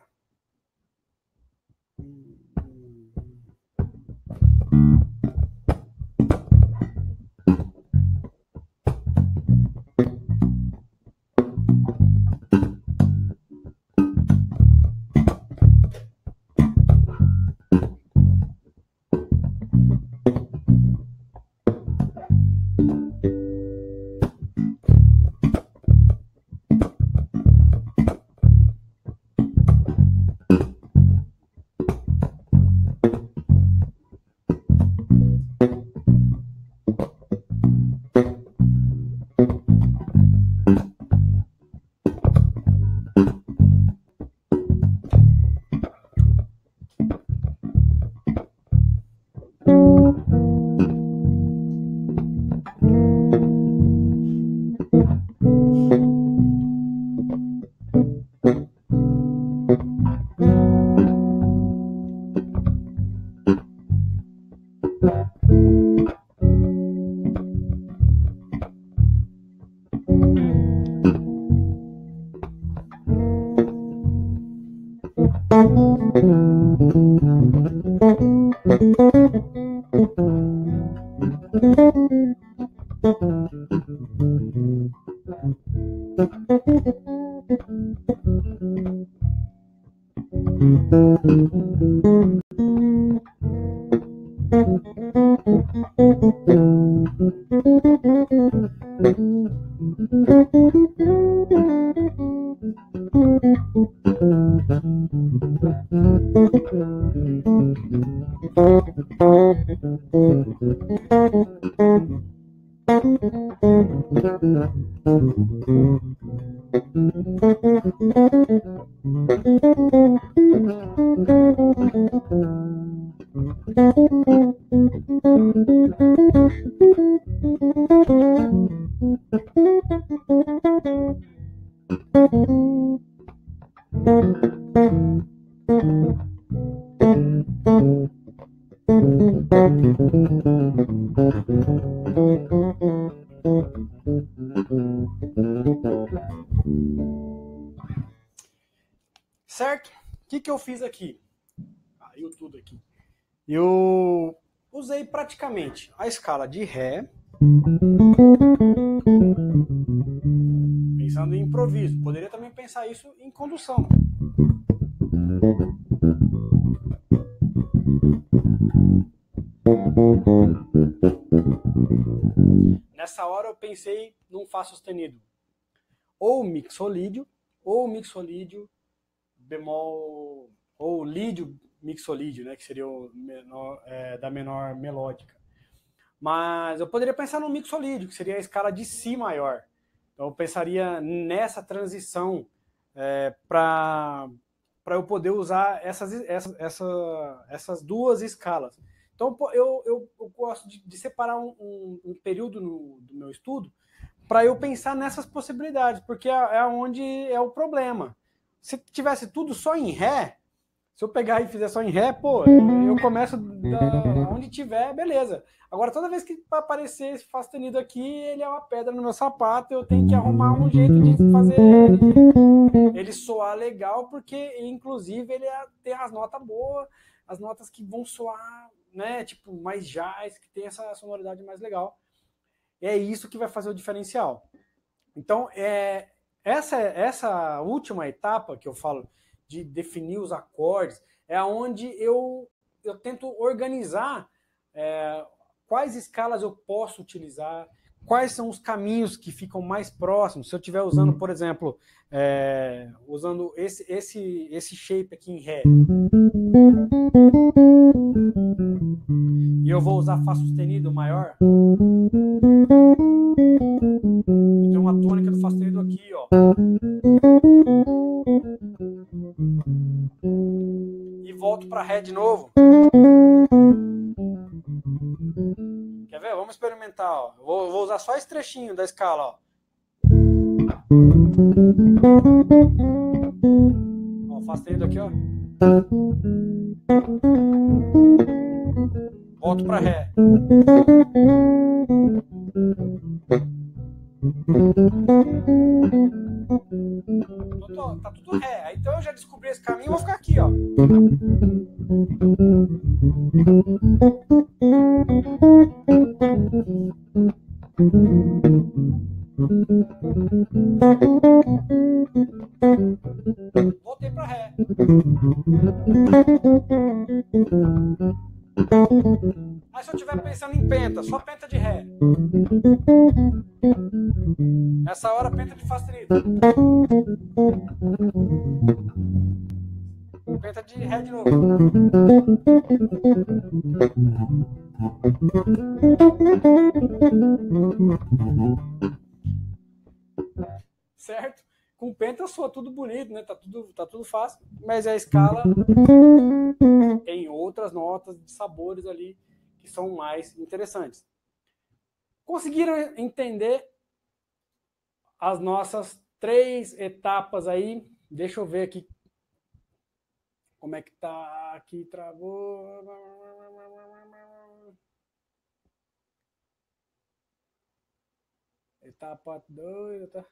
Certo? O que eu fiz aqui? Caiu tudo aqui. Eu usei praticamente a escala de Ré, pensando em improviso. Poderia também pensar isso em condução. Nessa hora eu pensei num Fá sustenido ou mixolídio bemol, ou lídio mixolídio, né, que seria o menor, da menor melódica. Mas eu poderia pensar no mixolídio, que seria a escala de Si maior. Então eu pensaria nessa transição para eu poder usar essas duas escalas. Então eu gosto de separar um período do meu estudo para eu pensar nessas possibilidades, porque é onde é o problema. Se tivesse tudo só em Ré, Se eu pegar e fizer só em Ré, pô, eu começo onde tiver, beleza. Agora, toda vez que aparecer esse Fá sustenido aqui, ele é uma pedra no meu sapato, eu tenho que arrumar um jeito de fazer ele soar legal, porque, inclusive, ele tem as notas boas, as notas que vão soar, né, tipo, mais jazz, que tem essa sonoridade mais legal. É isso que vai fazer o diferencial. Então, essa última etapa que eu falo de definir os acordes é onde eu tento organizar quais escalas eu posso utilizar, quais são os caminhos que ficam mais próximos. Se eu estiver usando, por exemplo, usando esse shape aqui em Ré, e eu vou usar Fá sustenido maior, tem uma tônica do Fá sustenido aqui, ó. E volto para Ré de novo. Quer ver? Vamos experimentar, ó. Vou usar só esse trechinho da escala, ó. Ó, Fá sustenido aqui, ó. Volto para Ré. Tá tudo Ré. Então eu já descobri esse caminho, vou ficar aqui, ó. Voltei para Ré. Aí se eu estiver pensando em penta, só penta de Ré. Nessa hora, penta de Fá sustenido. Penta de Ré de novo. Certo? Com penta soa tudo bonito, né? Tá tudo fácil, mas a escala tem outras notas de sabores ali que são mais interessantes. Conseguiram entender as nossas 3 etapas aí? Deixa eu ver aqui como é que tá. Aqui travou. Etapa 2, tá?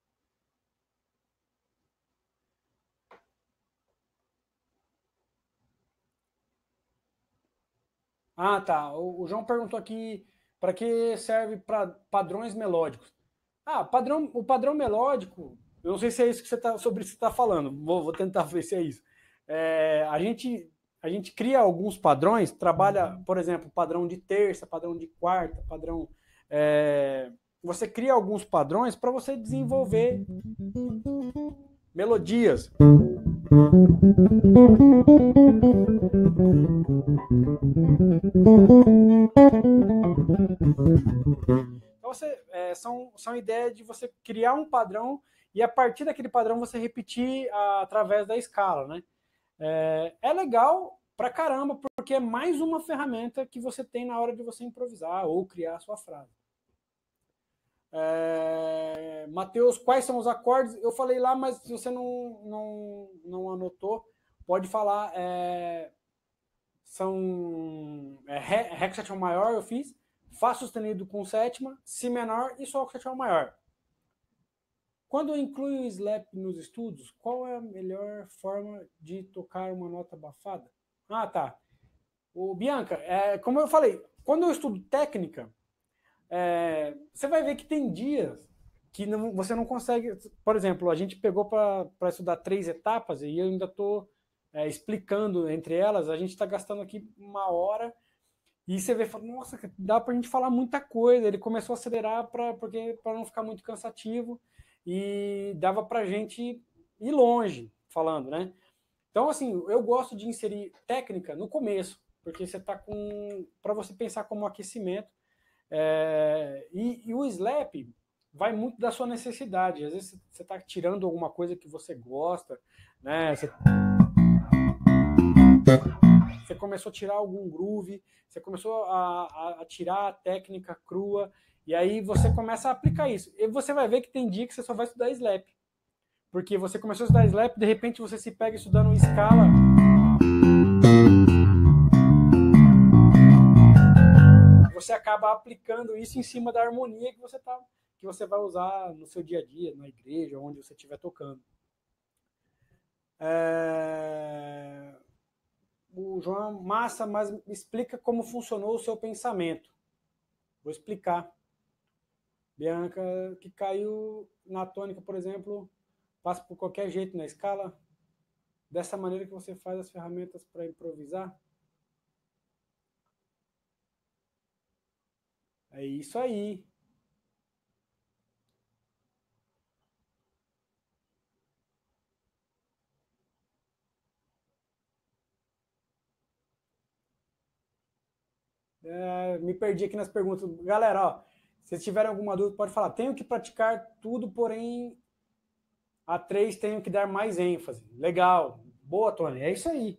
Ah, tá. O João perguntou aqui para que serve para padrões melódicos. Ah, o padrão melódico, eu não sei se é isso que sobre isso que você está falando. Vou tentar ver se é isso. A gente cria alguns padrões, trabalha, por exemplo, padrão de terça, padrão de quarta, padrão. Você cria alguns padrões para você desenvolver melodias. Então, são ideias de você criar um padrão e a partir daquele padrão você repetir através da escala, né? É legal pra caramba, porque é mais uma ferramenta que você tem na hora de você improvisar ou criar a sua frase. Matheus, quais são os acordes? Eu falei lá, mas se você não anotou, pode falar. São Ré com sétima maior, eu fiz. Fá sustenido com sétima, Si menor e Sol com sétima maior. Quando eu incluo o slap nos estudos, qual é a melhor forma de tocar uma nota abafada? Ah, tá. Bianca, como eu falei, quando eu estudo técnica, você vai ver que tem dias que você não consegue. Por exemplo, a gente pegou para estudar 3 etapas e eu ainda estou explicando entre elas. A gente está gastando aqui 1 hora e você vê e fala, nossa, dá para a gente falar muita coisa. Ele começou a acelerar para não ficar muito cansativo e dava para a gente ir longe falando, né? Então, assim, eu gosto de inserir técnica no começo, porque você está para você pensar como aquecimento. E o slap vai muito da sua necessidade. Às vezes você está tirando alguma coisa que você gosta, né? Você começou a tirar algum groove, você começou a tirar a técnica crua, e aí você começa a aplicar isso. E você vai ver que tem dia que você só vai estudar slap. Porque você começou a estudar slap, de repente você se pega estudando escala você acaba aplicando isso em cima da harmonia que você vai usar no seu dia a dia, na igreja, onde você estiver tocando. O João Massa, mas explica como funcionou o seu pensamento. Vou explicar. Bianca, que caiu na tônica, por exemplo, passa por qualquer jeito na escala, dessa maneira que você faz as ferramentas para improvisar. É isso aí. Me perdi aqui nas perguntas. Galera, ó, se tiverem alguma dúvida, pode falar. Tenho que praticar tudo, porém a 3 tenho que dar mais ênfase. Legal. Boa, Tony. É isso aí.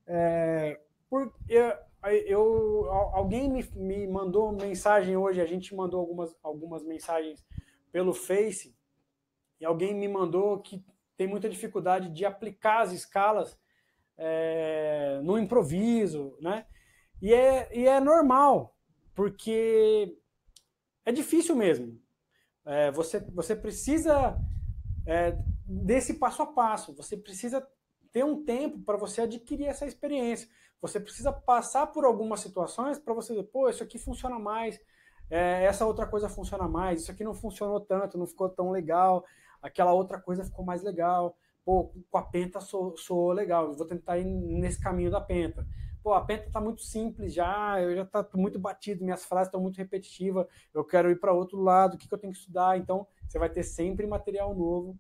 Alguém me mandou mensagem hoje, a gente mandou algumas mensagens pelo Face, e alguém me mandou que tem muita dificuldade de aplicar as escalas no improviso, né? E é normal, porque é difícil mesmo. Você precisa desse passo a passo, você precisa ter um tempo para você adquirir essa experiência. Você precisa passar por algumas situações para você dizer, pô, isso aqui funciona mais, essa outra coisa funciona mais, isso aqui não funcionou tanto, não ficou tão legal, aquela outra coisa ficou mais legal, pô, com a penta soou legal, eu vou tentar ir nesse caminho da penta. Pô, a penta está muito simples eu já tá muito batido, minhas frases estão muito repetitivas, eu quero ir para outro lado, o que eu tenho que estudar? Então, você vai ter sempre material novo.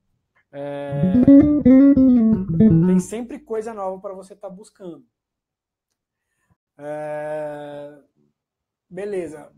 Tem sempre coisa nova para você estar buscando. Beleza.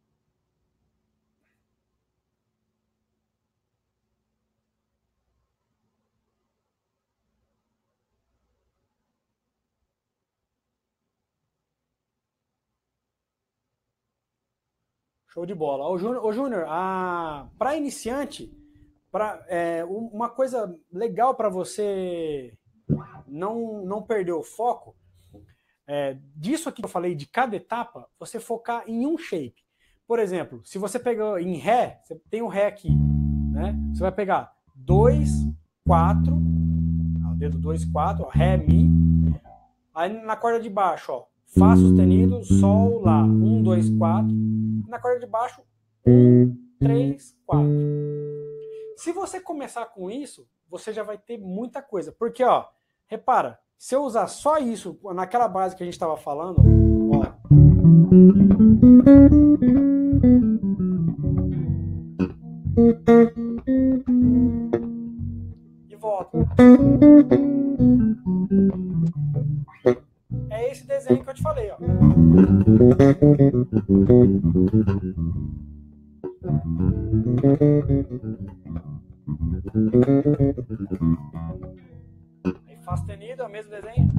Show de bola. Ô Júnior, para iniciante, uma coisa legal para você não perder o foco, disso aqui que eu falei, de cada etapa, você focar em um shape. Por exemplo, se você pegou em Ré, você tem o Ré aqui, né? Você vai pegar 2, 4, dedo 2, 4, ó, Ré, Mi. Aí na corda de baixo, ó, Fá sustenido, Sol, Lá. 1, 2, 4. Na corda de baixo, 1, 3, 4. Se você começar com isso, você já vai ter muita coisa. Porque, ó, repara, se eu usar só isso naquela base que a gente estava falando, ó. E volta. É esse desenho que eu te falei, ó. Aí Fá sustenido, é o mesmo desenho.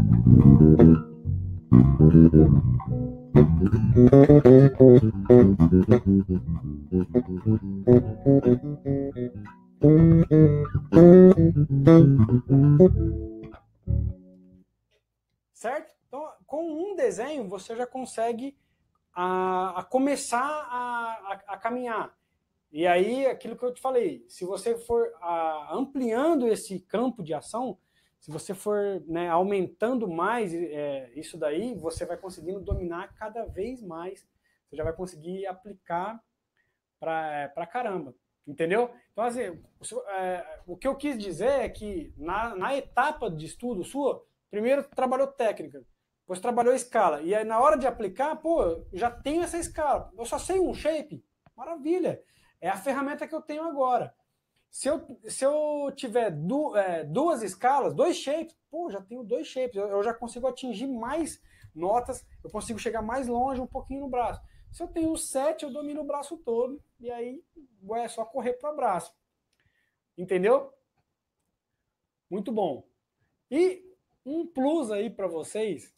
Certo? Então, com um desenho, você já consegue começar a caminhar. E aí, aquilo que eu te falei, se você for ampliando esse campo de ação, se você for, né, aumentando mais isso daí, você vai conseguindo dominar cada vez mais. Você já vai conseguir aplicar para caramba. Entendeu? Então, assim, o que eu quis dizer é que na etapa de estudo sua, primeiro trabalhou técnica, depois trabalhou escala. E aí, na hora de aplicar, pô, já tenho essa escala. Eu só sei um shape. Maravilha. É a ferramenta que eu tenho agora. Se eu tiver duas escalas, 2 shapes, pô, já tenho 2 shapes. Eu já consigo atingir mais notas, eu consigo chegar mais longe um pouquinho no braço. Se eu tenho 7, eu domino o braço todo. E aí é só correr para o braço. Entendeu? Muito bom. E um plus aí para vocês,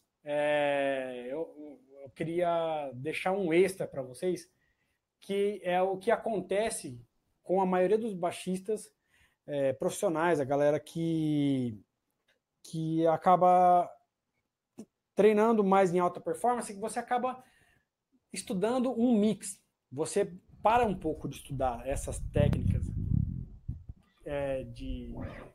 eu queria deixar um extra para vocês, que é o que acontece com a maioria dos baixistas profissionais, a galera que acaba treinando mais em alta performance, que você acaba estudando um mix. Você para um pouco de estudar essas técnicas de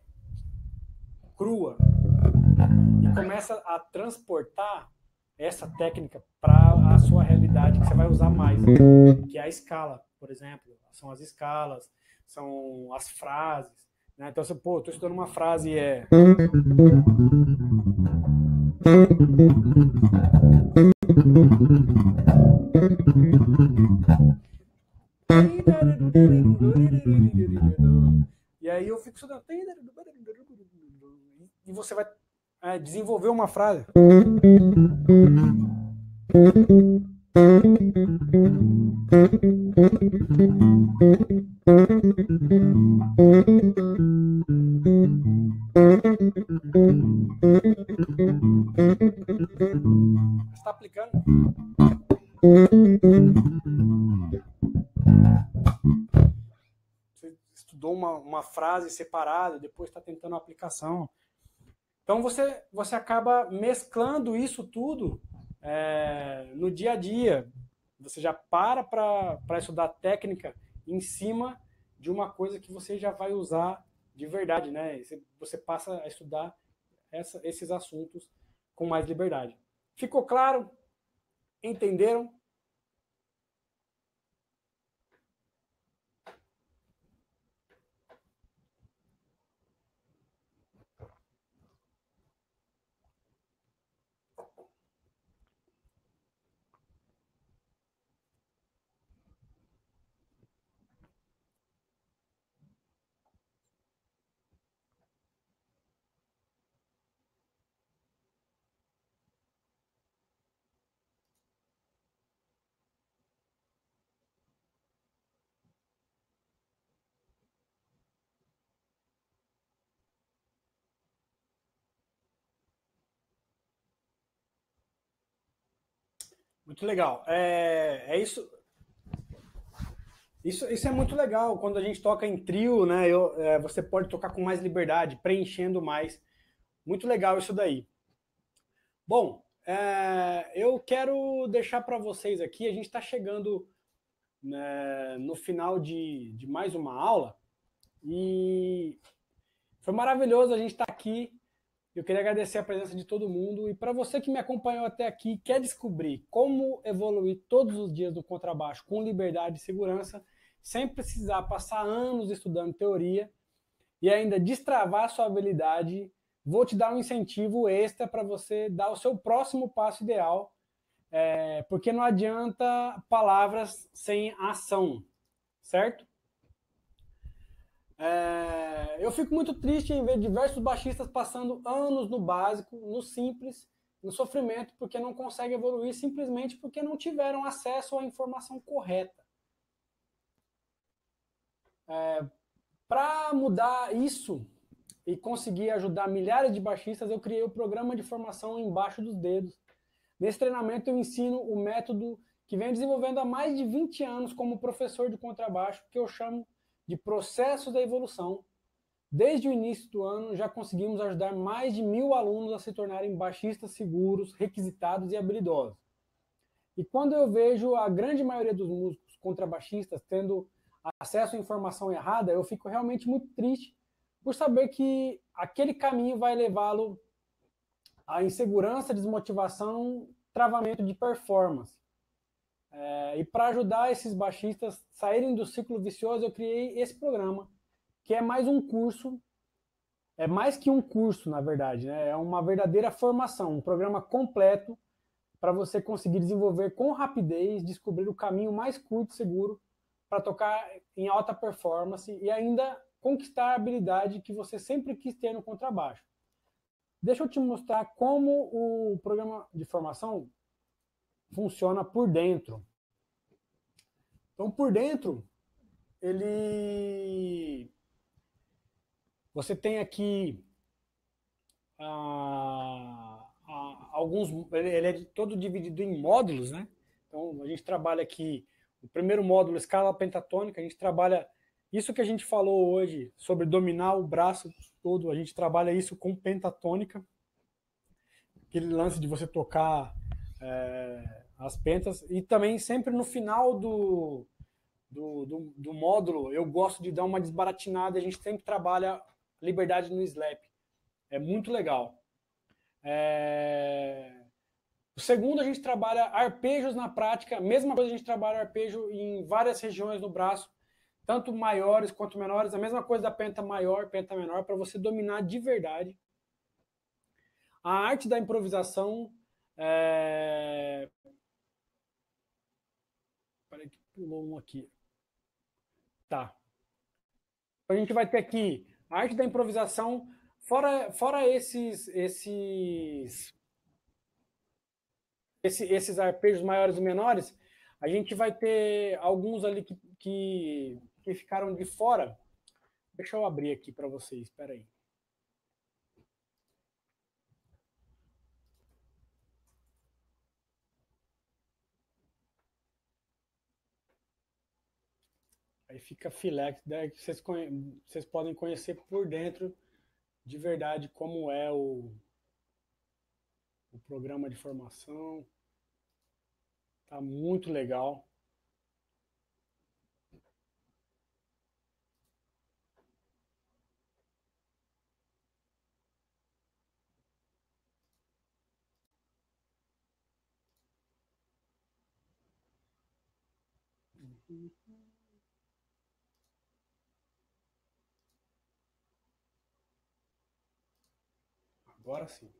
crua e começa a transportar essa técnica para a sua realidade que você vai usar mais, que é a escala, por exemplo. São as escalas, são as frases. Né? Então, você, estou estudando uma frase e aí eu fico estudando. E você vai desenvolver uma frase. Está aplicando? Você estudou uma frase separada, depois está tentando a aplicação. Então você acaba mesclando isso tudo no dia a dia. Você já para estudar técnica em cima de uma coisa que você já vai usar de verdade, né? Você passa a estudar esses assuntos com mais liberdade. Ficou claro? Entenderam? Muito legal. É isso. Isso é muito legal. Quando a gente toca em trio, né? Você pode tocar com mais liberdade, preenchendo mais. Muito legal isso daí. Bom, eu quero deixar para vocês aqui. A gente está chegando, né, no final de mais uma aula e foi maravilhoso a gente estar aqui. Eu queria agradecer a presença de todo mundo. E para você que me acompanhou até aqui, quer descobrir como evoluir todos os dias no contrabaixo com liberdade e segurança, sem precisar passar anos estudando teoria e ainda destravar a sua habilidade, vou te dar um incentivo extra para você dar o seu próximo passo ideal, porque não adianta palavras sem ação, certo? Eu fico muito triste em ver diversos baixistas passando anos no básico, no simples, no sofrimento, porque não conseguem evoluir simplesmente porque não tiveram acesso à informação correta. Para mudar isso e conseguir ajudar milhares de baixistas, eu criei o programa de formação Embaixo dos Dedos. Nesse treinamento eu ensino o método que venho desenvolvendo há mais de 20 anos como professor de contrabaixo, que eu chamo de processos da evolução. Desde o início do ano, já conseguimos ajudar mais de 1.000 alunos a se tornarem baixistas seguros, requisitados e habilidosos. E quando eu vejo a grande maioria dos músicos contrabaixistas tendo acesso à informação errada, eu fico realmente muito triste por saber que aquele caminho vai levá-lo à insegurança, desmotivação, travamento de performance. E para ajudar esses baixistas a saírem do ciclo vicioso, eu criei esse programa, que é mais um curso, é mais que um curso, na verdade, né? É uma verdadeira formação, um programa completo para você conseguir desenvolver com rapidez, descobrir o caminho mais curto e seguro para tocar em alta performance e ainda conquistar a habilidade que você sempre quis ter no contrabaixo. Deixa eu te mostrar como o programa de formação funciona por dentro. Então, por dentro, você tem aqui alguns. Ele é todo dividido em módulos, né? Então, a gente trabalha aqui o primeiro módulo, escala pentatônica. A gente trabalha isso que a gente falou hoje sobre dominar o braço todo. A gente trabalha isso com pentatônica. Aquele lance de você tocar as pentas. E também sempre no final do módulo, eu gosto de dar uma desbaratinada. A gente sempre trabalha liberdade no slap. É muito legal. O segundo, a gente trabalha arpejos na prática. Mesma coisa, a gente trabalha arpejo em várias regiões do braço, tanto maiores quanto menores. A mesma coisa da penta maior, penta menor, para você dominar de verdade. A arte da improvisação. Peraí que pulou um aqui. Tá. A gente vai ter aqui a arte da improvisação, fora esses arpejos maiores e menores, a gente vai ter alguns ali que ficaram de fora. Deixa eu abrir aqui para vocês, espera aí. Aí fica filé, daí vocês podem conhecer por dentro de verdade como é o programa de formação. Tá muito legal. Agora sim.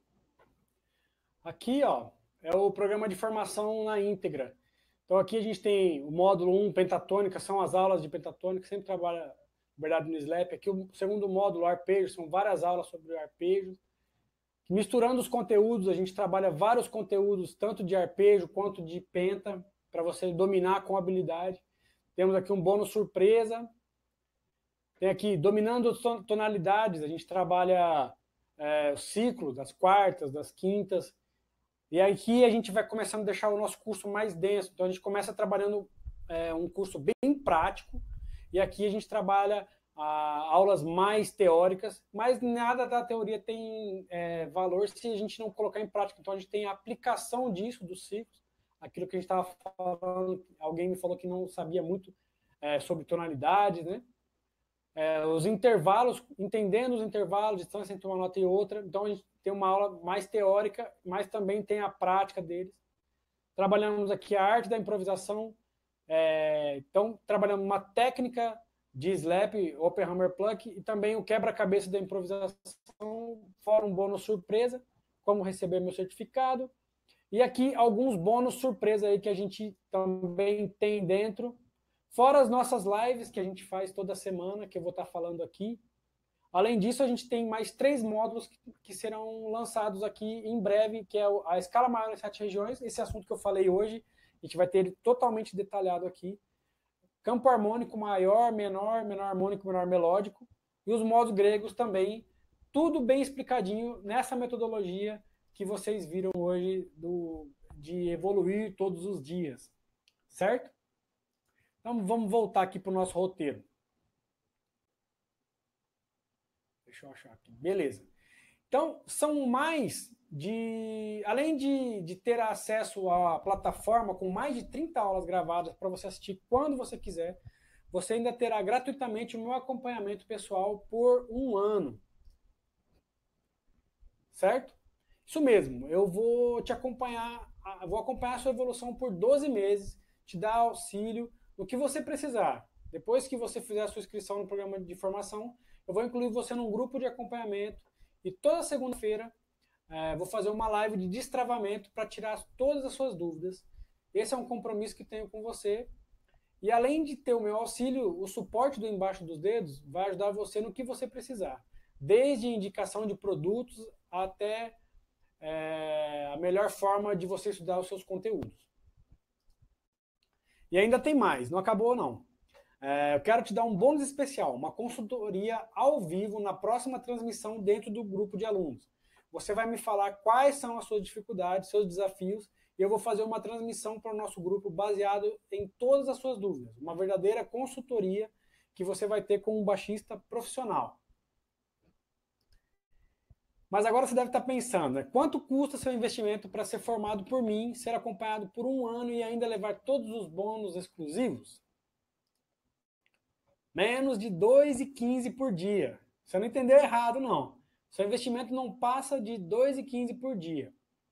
Aqui, ó, é o programa de formação na íntegra. Então aqui a gente tem o módulo 1, pentatônica, são as aulas de pentatônica, sempre trabalha, na verdade, no Slap. Aqui o segundo módulo, arpejo, são várias aulas sobre arpejo. Misturando os conteúdos, a gente trabalha vários conteúdos, tanto de arpejo quanto de penta, para você dominar com habilidade. Temos aqui um bônus surpresa. Tem aqui, dominando as tonalidades, a gente trabalha o ciclo das quartas, das quintas. E aqui a gente vai começando a deixar o nosso curso mais denso. Então a gente começa trabalhando um curso bem prático. E aqui a gente trabalha aulas mais teóricas, mas nada da teoria tem valor se a gente não colocar em prática. Então a gente tem a aplicação disso, dos ciclos. Aquilo que a gente estava falando, alguém me falou que não sabia muito sobre tonalidades, né? Os intervalos, entendendo os intervalos, distância entre uma nota e outra. Então a gente tem uma aula mais teórica, mas também tem a prática deles. Trabalhamos aqui a arte da improvisação. Então trabalhamos uma técnica de slap, open hammer pluck, e também o quebra-cabeça da improvisação, fora um bônus surpresa, como receber meu certificado. E aqui alguns bônus surpresa aí que a gente também tem dentro. Fora as nossas lives que a gente faz toda semana, que eu vou estar falando aqui. Além disso, a gente tem mais 3 módulos que serão lançados aqui em breve, que é a escala maior em 7 regiões, esse assunto que eu falei hoje, a gente vai ter ele totalmente detalhado aqui. Campo harmônico maior, menor, menor harmônico, menor melódico. E os modos gregos também, tudo bem explicadinho nessa metodologia que vocês viram hoje de evoluir todos os dias. Certo? Então vamos voltar aqui para o nosso roteiro. Deixa eu achar aqui. Beleza. Então, são mais de... Além de ter acesso à plataforma com mais de 30 aulas gravadas para você assistir quando você quiser, você ainda terá gratuitamente o meu acompanhamento pessoal por 1 ano. Certo? Isso mesmo. Eu vou te acompanhar, vou acompanhar a sua evolução por 12 meses, te dar auxílio no que você precisar. Depois que você fizer a sua inscrição no programa de formação, eu vou incluir você num grupo de acompanhamento e toda segunda-feira vou fazer uma live de destravamento para tirar todas as suas dúvidas. Esse é um compromisso que tenho com você. E além de ter o meu auxílio, o suporte do Embaixo dos Dedos vai ajudar você no que você precisar. Desde indicação de produtos até a melhor forma de você estudar os seus conteúdos. E ainda tem mais, não acabou não. Eu quero te dar um bônus especial, uma consultoria ao vivo na próxima transmissão dentro do grupo de alunos. Você vai me falar quais são as suas dificuldades, seus desafios, e eu vou fazer uma transmissão para o nosso grupo baseado em todas as suas dúvidas. Uma verdadeira consultoria que você vai ter com um baixista profissional. Mas agora você deve estar pensando, né? Quanto custa seu investimento para ser formado por mim, ser acompanhado por 1 ano e ainda levar todos os bônus exclusivos? Menos de 2,15 por dia. Você não entendeu errado, não. Seu investimento não passa de 2,15 por dia.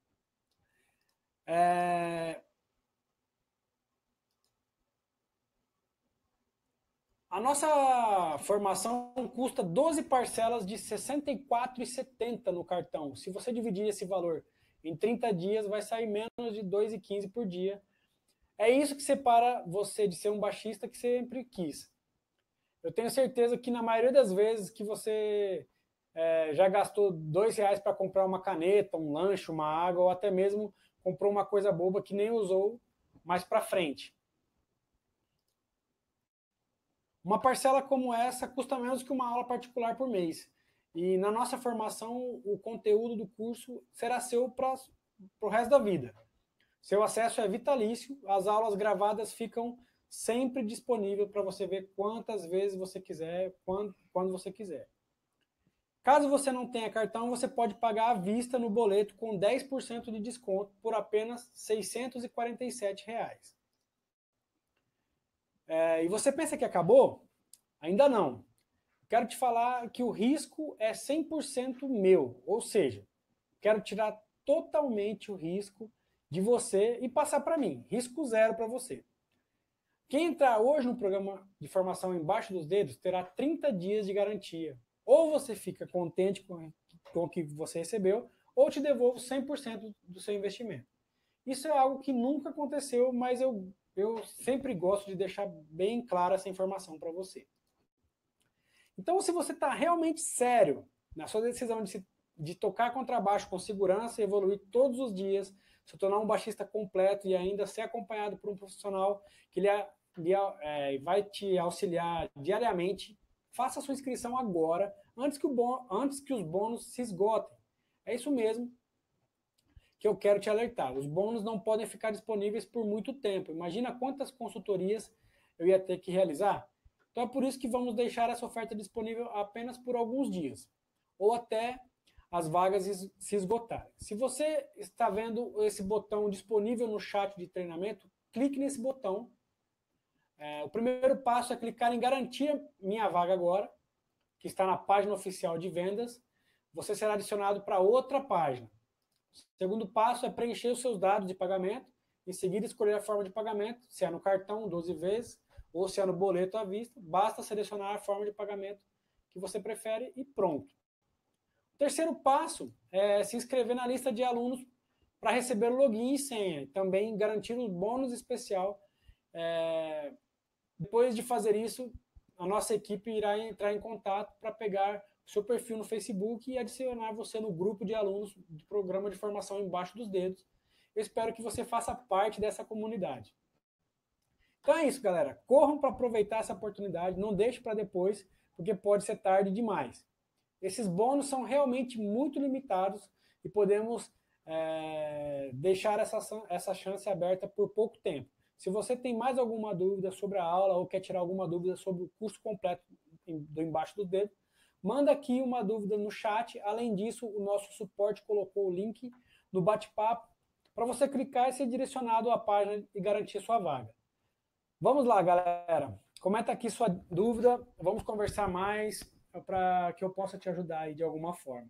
A nossa formação custa 12 parcelas de R$ 64,70 no cartão. Se você dividir esse valor em 30 dias, vai sair menos de 2,15 por dia. É isso que separa você de ser um baixista que sempre quis. Eu tenho certeza que na maioria das vezes que você já gastou R$ 2 para comprar uma caneta, um lanche, uma água, ou até mesmo comprou uma coisa boba que nem usou mais para frente. Uma parcela como essa custa menos que uma aula particular por mês. E na nossa formação, o conteúdo do curso será seu para o resto da vida. Seu acesso é vitalício, as aulas gravadas ficam sempre disponíveis para você ver quantas vezes você quiser, quando você quiser. Caso você não tenha cartão, você pode pagar à vista no boleto com 10% de desconto por apenas R$ 647. E você pensa que acabou? Ainda não. Quero te falar que o risco é 100% meu, ou seja, quero tirar totalmente o risco de você e passar para mim, risco zero para você. Quem entrar hoje no programa de formação Embaixo dos Dedos terá 30 dias de garantia. Ou você fica contente com o que você recebeu, ou te devolvo 100% do seu investimento. Isso é algo que nunca aconteceu, mas eu sempre gosto de deixar bem clara essa informação para você. Então, se você está realmente sério na sua decisão de tocar contrabaixo com segurança e evoluir todos os dias, se tornar um baixista completo e ainda ser acompanhado por um profissional que vai te auxiliar diariamente, faça a sua inscrição agora, antes que os bônus se esgotem. É isso mesmo que eu quero te alertar. Os bônus não podem ficar disponíveis por muito tempo. Imagina quantas consultorias eu ia ter que realizar. Então é por isso que vamos deixar essa oferta disponível apenas por alguns dias, ou até as vagas se esgotarem. Se você está vendo esse botão disponível no chat de treinamento, clique nesse botão. O primeiro passo é clicar em garantir minha vaga agora, que está na página oficial de vendas. Você será adicionado para outra página. O segundo passo é preencher os seus dados de pagamento, em seguida escolher a forma de pagamento, se é no cartão, 12 vezes, ou se é no boleto à vista. Basta selecionar a forma de pagamento que você prefere e pronto. O terceiro passo é se inscrever na lista de alunos para receber o login e senha, e também garantir um bônus especial. Depois de fazer isso, a nossa equipe irá entrar em contato para pegar o seu perfil no Facebook e adicionar você no grupo de alunos do programa de formação Embaixo dos Dedos. Eu espero que você faça parte dessa comunidade. Então é isso, galera. Corram para aproveitar essa oportunidade, não deixe para depois, porque pode ser tarde demais. Esses bônus são realmente muito limitados e podemos deixar essa chance aberta por pouco tempo. Se você tem mais alguma dúvida sobre a aula ou quer tirar alguma dúvida sobre o curso completo do Embaixo do Dedo, manda aqui uma dúvida no chat. Além disso, o nosso suporte colocou o link no bate-papo para você clicar e ser direcionado à página e garantir sua vaga. Vamos lá, galera. Comenta aqui sua dúvida, vamos conversar mais para que eu possa te ajudar aí de alguma forma.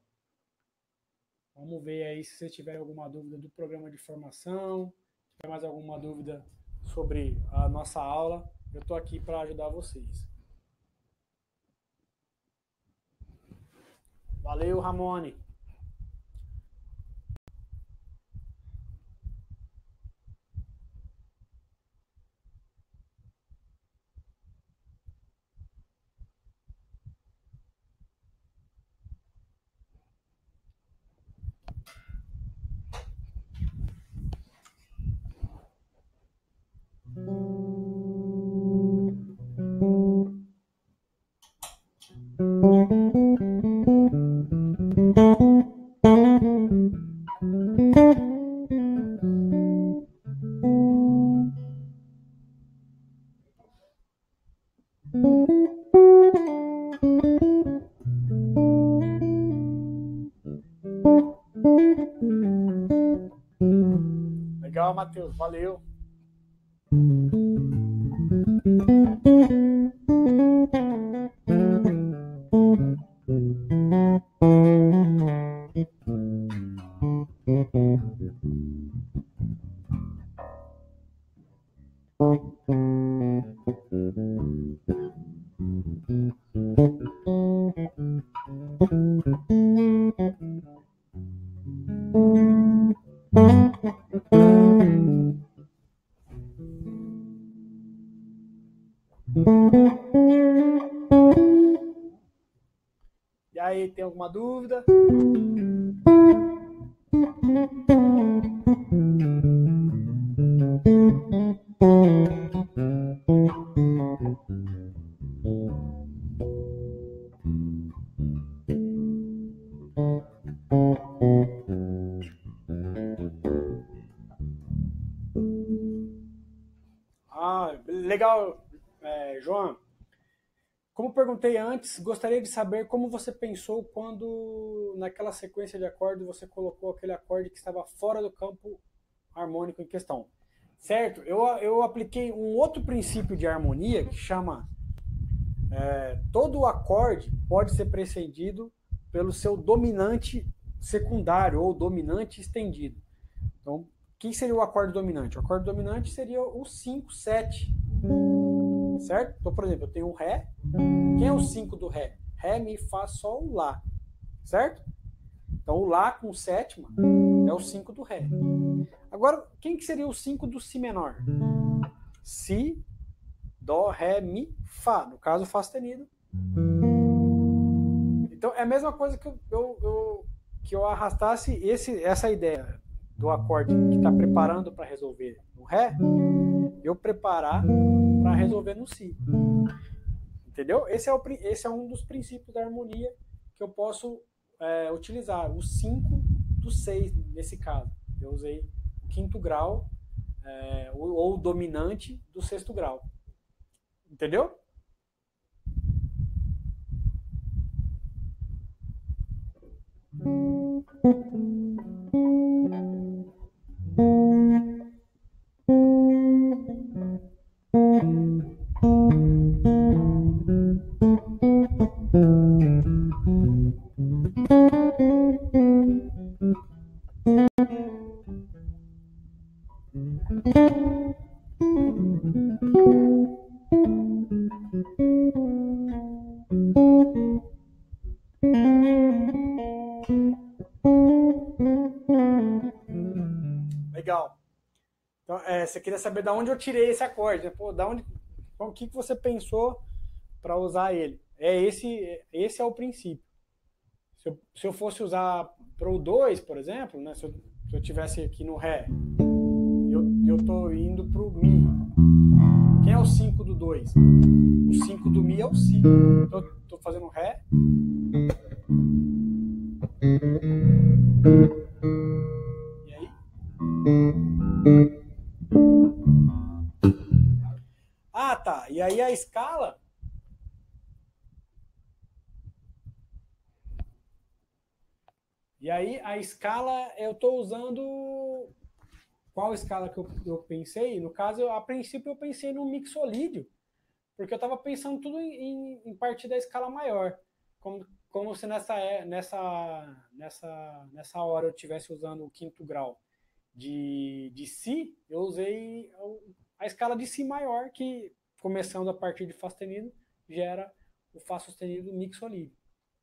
Vamos ver aí se você tiver alguma dúvida do programa de formação, se tiver mais alguma dúvida sobre a nossa aula, eu estou aqui para ajudar vocês. Valeu, Ramone. Matheus. Valeu. E aí, tem alguma dúvida? Legal, João. Como perguntei antes, gostaria de saber como você pensou quando, naquela sequência de acordes, você colocou aquele acorde que estava fora do campo harmônico em questão. Certo? Eu apliquei um outro princípio de harmonia que chama todo acorde pode ser precedido pelo seu dominante secundário ou dominante estendido. Então, o que seria o acorde dominante? O acorde dominante seria o 5, 7. Certo? Então, por exemplo, eu tenho um Ré. Quem é o 5 do Ré? Ré, Mi, Fá, Sol, Lá. Certo? Então, o Lá com sétima é o 5 do Ré. Agora, quem que seria o 5 do Si menor? Si, Dó, Ré, Mi, Fá. No caso, Fá sustenido. Então, é a mesma coisa que eu arrastasse essa ideia do acorde que está preparando para resolver no Ré, eu preparar para resolver no Si. Entendeu? Esse é um dos princípios da harmonia que eu posso utilizar. O 5 do 6, nesse caso. Eu usei o quinto grau ou o dominante do sexto grau. Entendeu? Legal. Então, você queria saber de onde eu tirei esse acorde, né? Pô, o que você pensou para usar ele? Esse é o princípio. Se eu fosse usar para o 2, por exemplo, né? Se eu tivesse aqui no Ré, eu estou indo para o Mi. Quem é o 5 do 2? O 5 do Mi é o Si. Então, estou fazendo Ré. E aí? Ah, tá. E aí a escala... E aí a escala, eu estou usando... Qual escala que eu pensei? No caso, a princípio eu pensei no mixolídio, porque eu estava pensando tudo em partir da escala maior. Como se nessa hora eu estivesse usando o quinto grau de Si, eu usei a escala de Si maior, que começando a partir de Fá sustenido, gera o Fá sustenido mixolídio.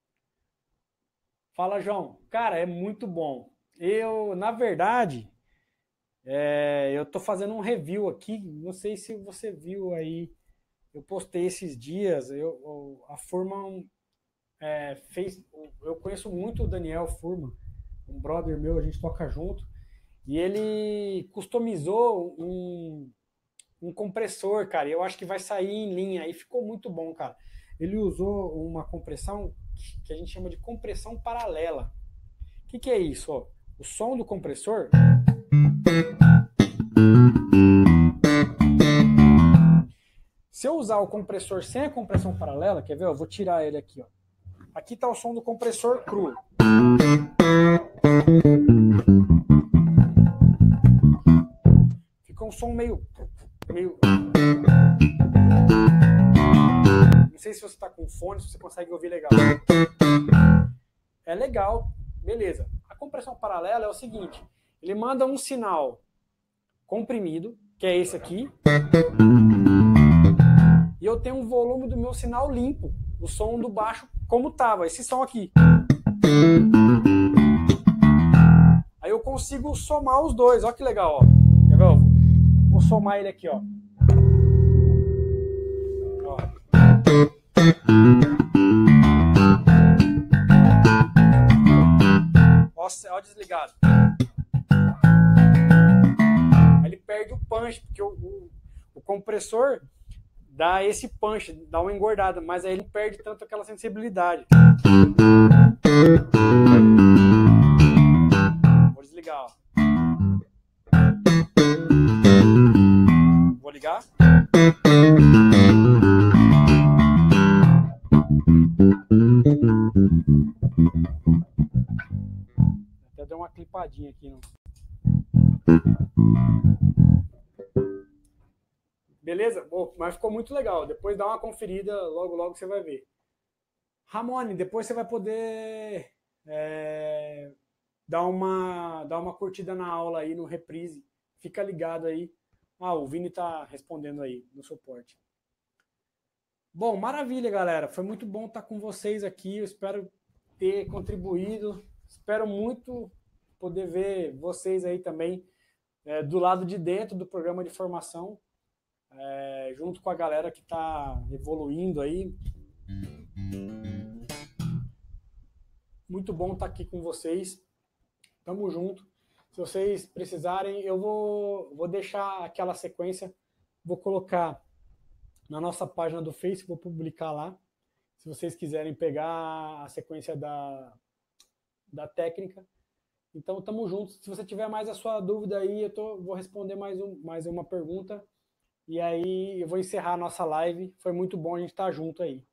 Fala, João. Cara, é muito bom. Na verdade, eu tô fazendo um review aqui, não sei se você viu aí, eu postei esses dias, a Furman fez, eu conheço muito o Daniel Furman, um brother meu, a gente toca junto, e ele customizou um compressor, cara, eu acho que vai sair em linha, e ficou muito bom, cara. Ele usou uma compressão que a gente chama de compressão paralela. O que é isso? Ó? O som do compressor... Se eu usar o compressor sem a compressão paralela, quer ver? Eu vou tirar ele aqui. Ó. Aqui está o som do compressor cru. um som meio... Não sei se você está com fone, se você consegue ouvir legal. É legal, beleza. A compressão paralela é o seguinte, ele manda um sinal comprimido, que é esse aqui, e eu tenho um volume do meu sinal limpo, o som do baixo como estava, esse som aqui. Aí eu consigo somar os dois, olha que legal, ó. Quer ver? Vou somar ele aqui, ó. Nossa, ó desligado. Aí ele perde o punch, porque o compressor dá esse punch, dá uma engordada, mas aí ele perde tanto aquela sensibilidade. Vou desligar, ó. Vou ligar. Até deu uma clipadinha aqui, não? Beleza? Bom, mas ficou muito legal. Depois dá uma conferida, logo logo você vai ver. Ramone, depois você vai poder dar uma curtida na aula aí no reprise. Fica ligado aí. Ah, o Vini tá respondendo aí no suporte. Bom, maravilha, galera. Foi muito bom estar com vocês aqui. Eu espero ter contribuído. Espero muito poder ver vocês aí também do lado de dentro do programa de formação, junto com a galera que está evoluindo aí. Muito bom estar aqui com vocês. Tamo junto. Se vocês precisarem, eu vou deixar aquela sequência, vou colocar na nossa página do Face, vou publicar lá. Se vocês quiserem pegar a sequência da técnica. Então, tamo junto. Se você tiver mais a sua dúvida aí, vou responder mais uma pergunta. E aí eu vou encerrar a nossa live. Foi muito bom a gente estar junto aí.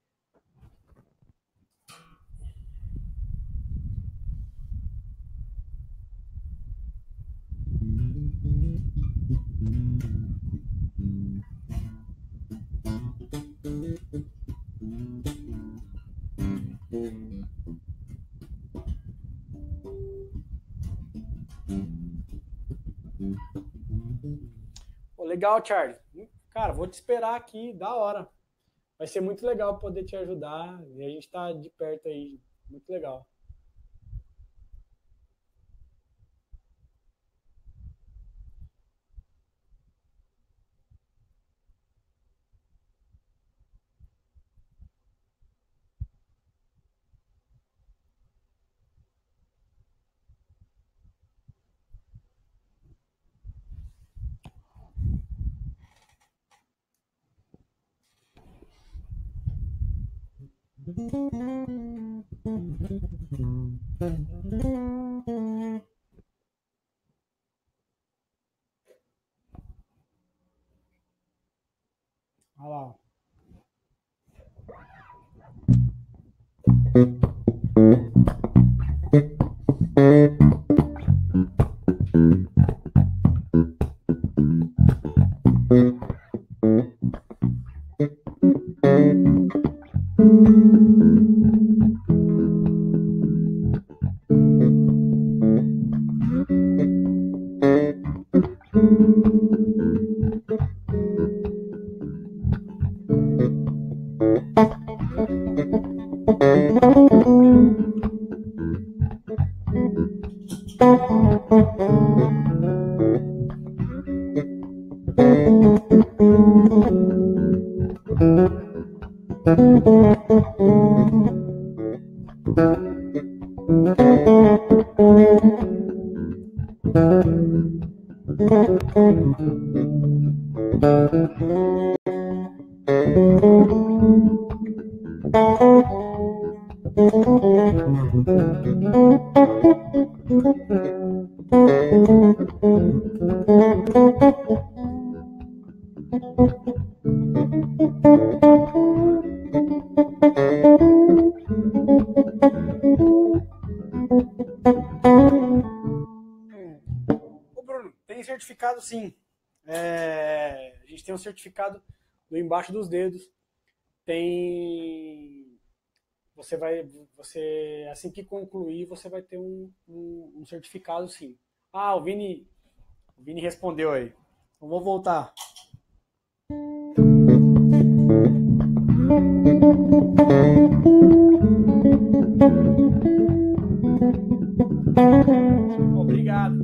Legal, Charles. Cara, vou te esperar aqui, da hora. Vai ser muito legal poder te ajudar. E a gente tá de perto aí. Muito legal. Olha lá. Ô Bruno, tem certificado sim. a gente tem um certificado do embaixo dos dedos. Tem, assim que concluir, você vai ter um certificado, sim. Ah, o Vini respondeu aí. Então, vou voltar. Obrigado.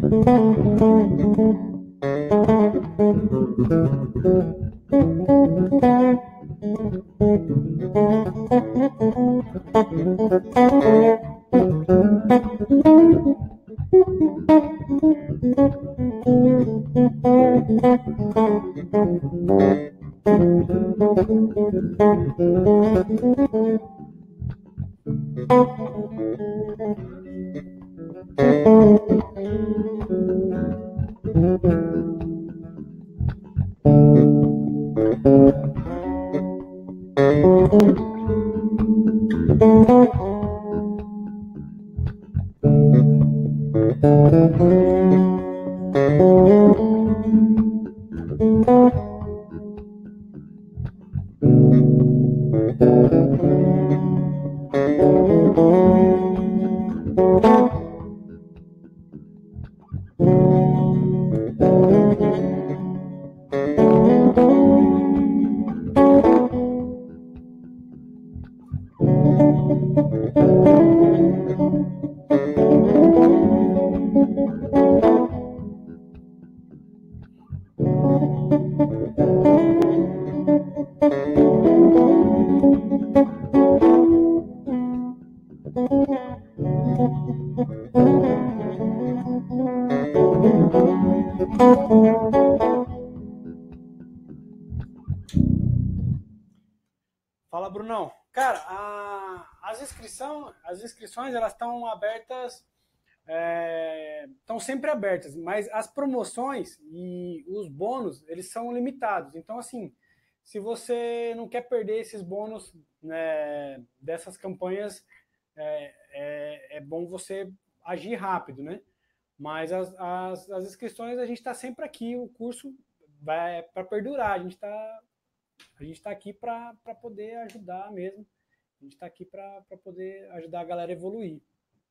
Fala, Brunão. Cara, as inscrições elas estão abertas, estão sempre abertas, mas as promoções e os bônus eles são limitados. Então, assim, se você não quer perder esses bônus, né, dessas campanhas, é bom você agir rápido, né? Mas as inscrições a gente está sempre aqui, o curso vai para perdurar. A gente está aqui para poder ajudar mesmo. A gente está aqui para poder ajudar a galera a evoluir.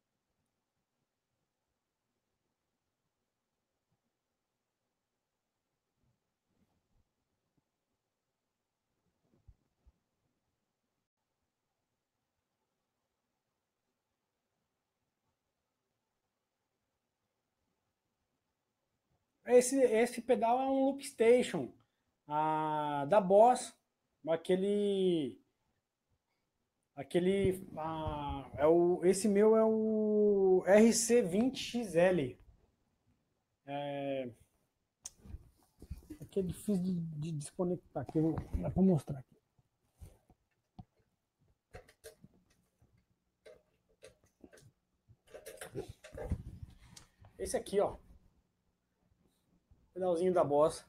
Esse pedal é um Loop Station da Boss, aquele esse meu é o RC20XL. Aqui é difícil de desconectar aqui, dá para mostrar aqui. Esse aqui, ó, pedalzinho da Boss.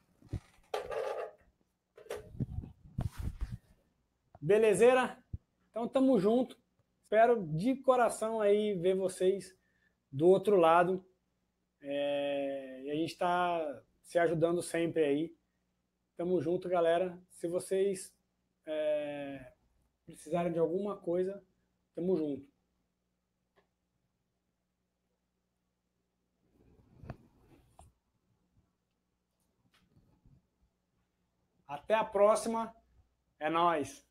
Belezeira? Então tamo junto. Espero de coração aí ver vocês do outro lado. E a gente está se ajudando sempre aí. Tamo junto, galera. Se vocês precisarem de alguma coisa, tamo junto. Até a próxima. É nóis.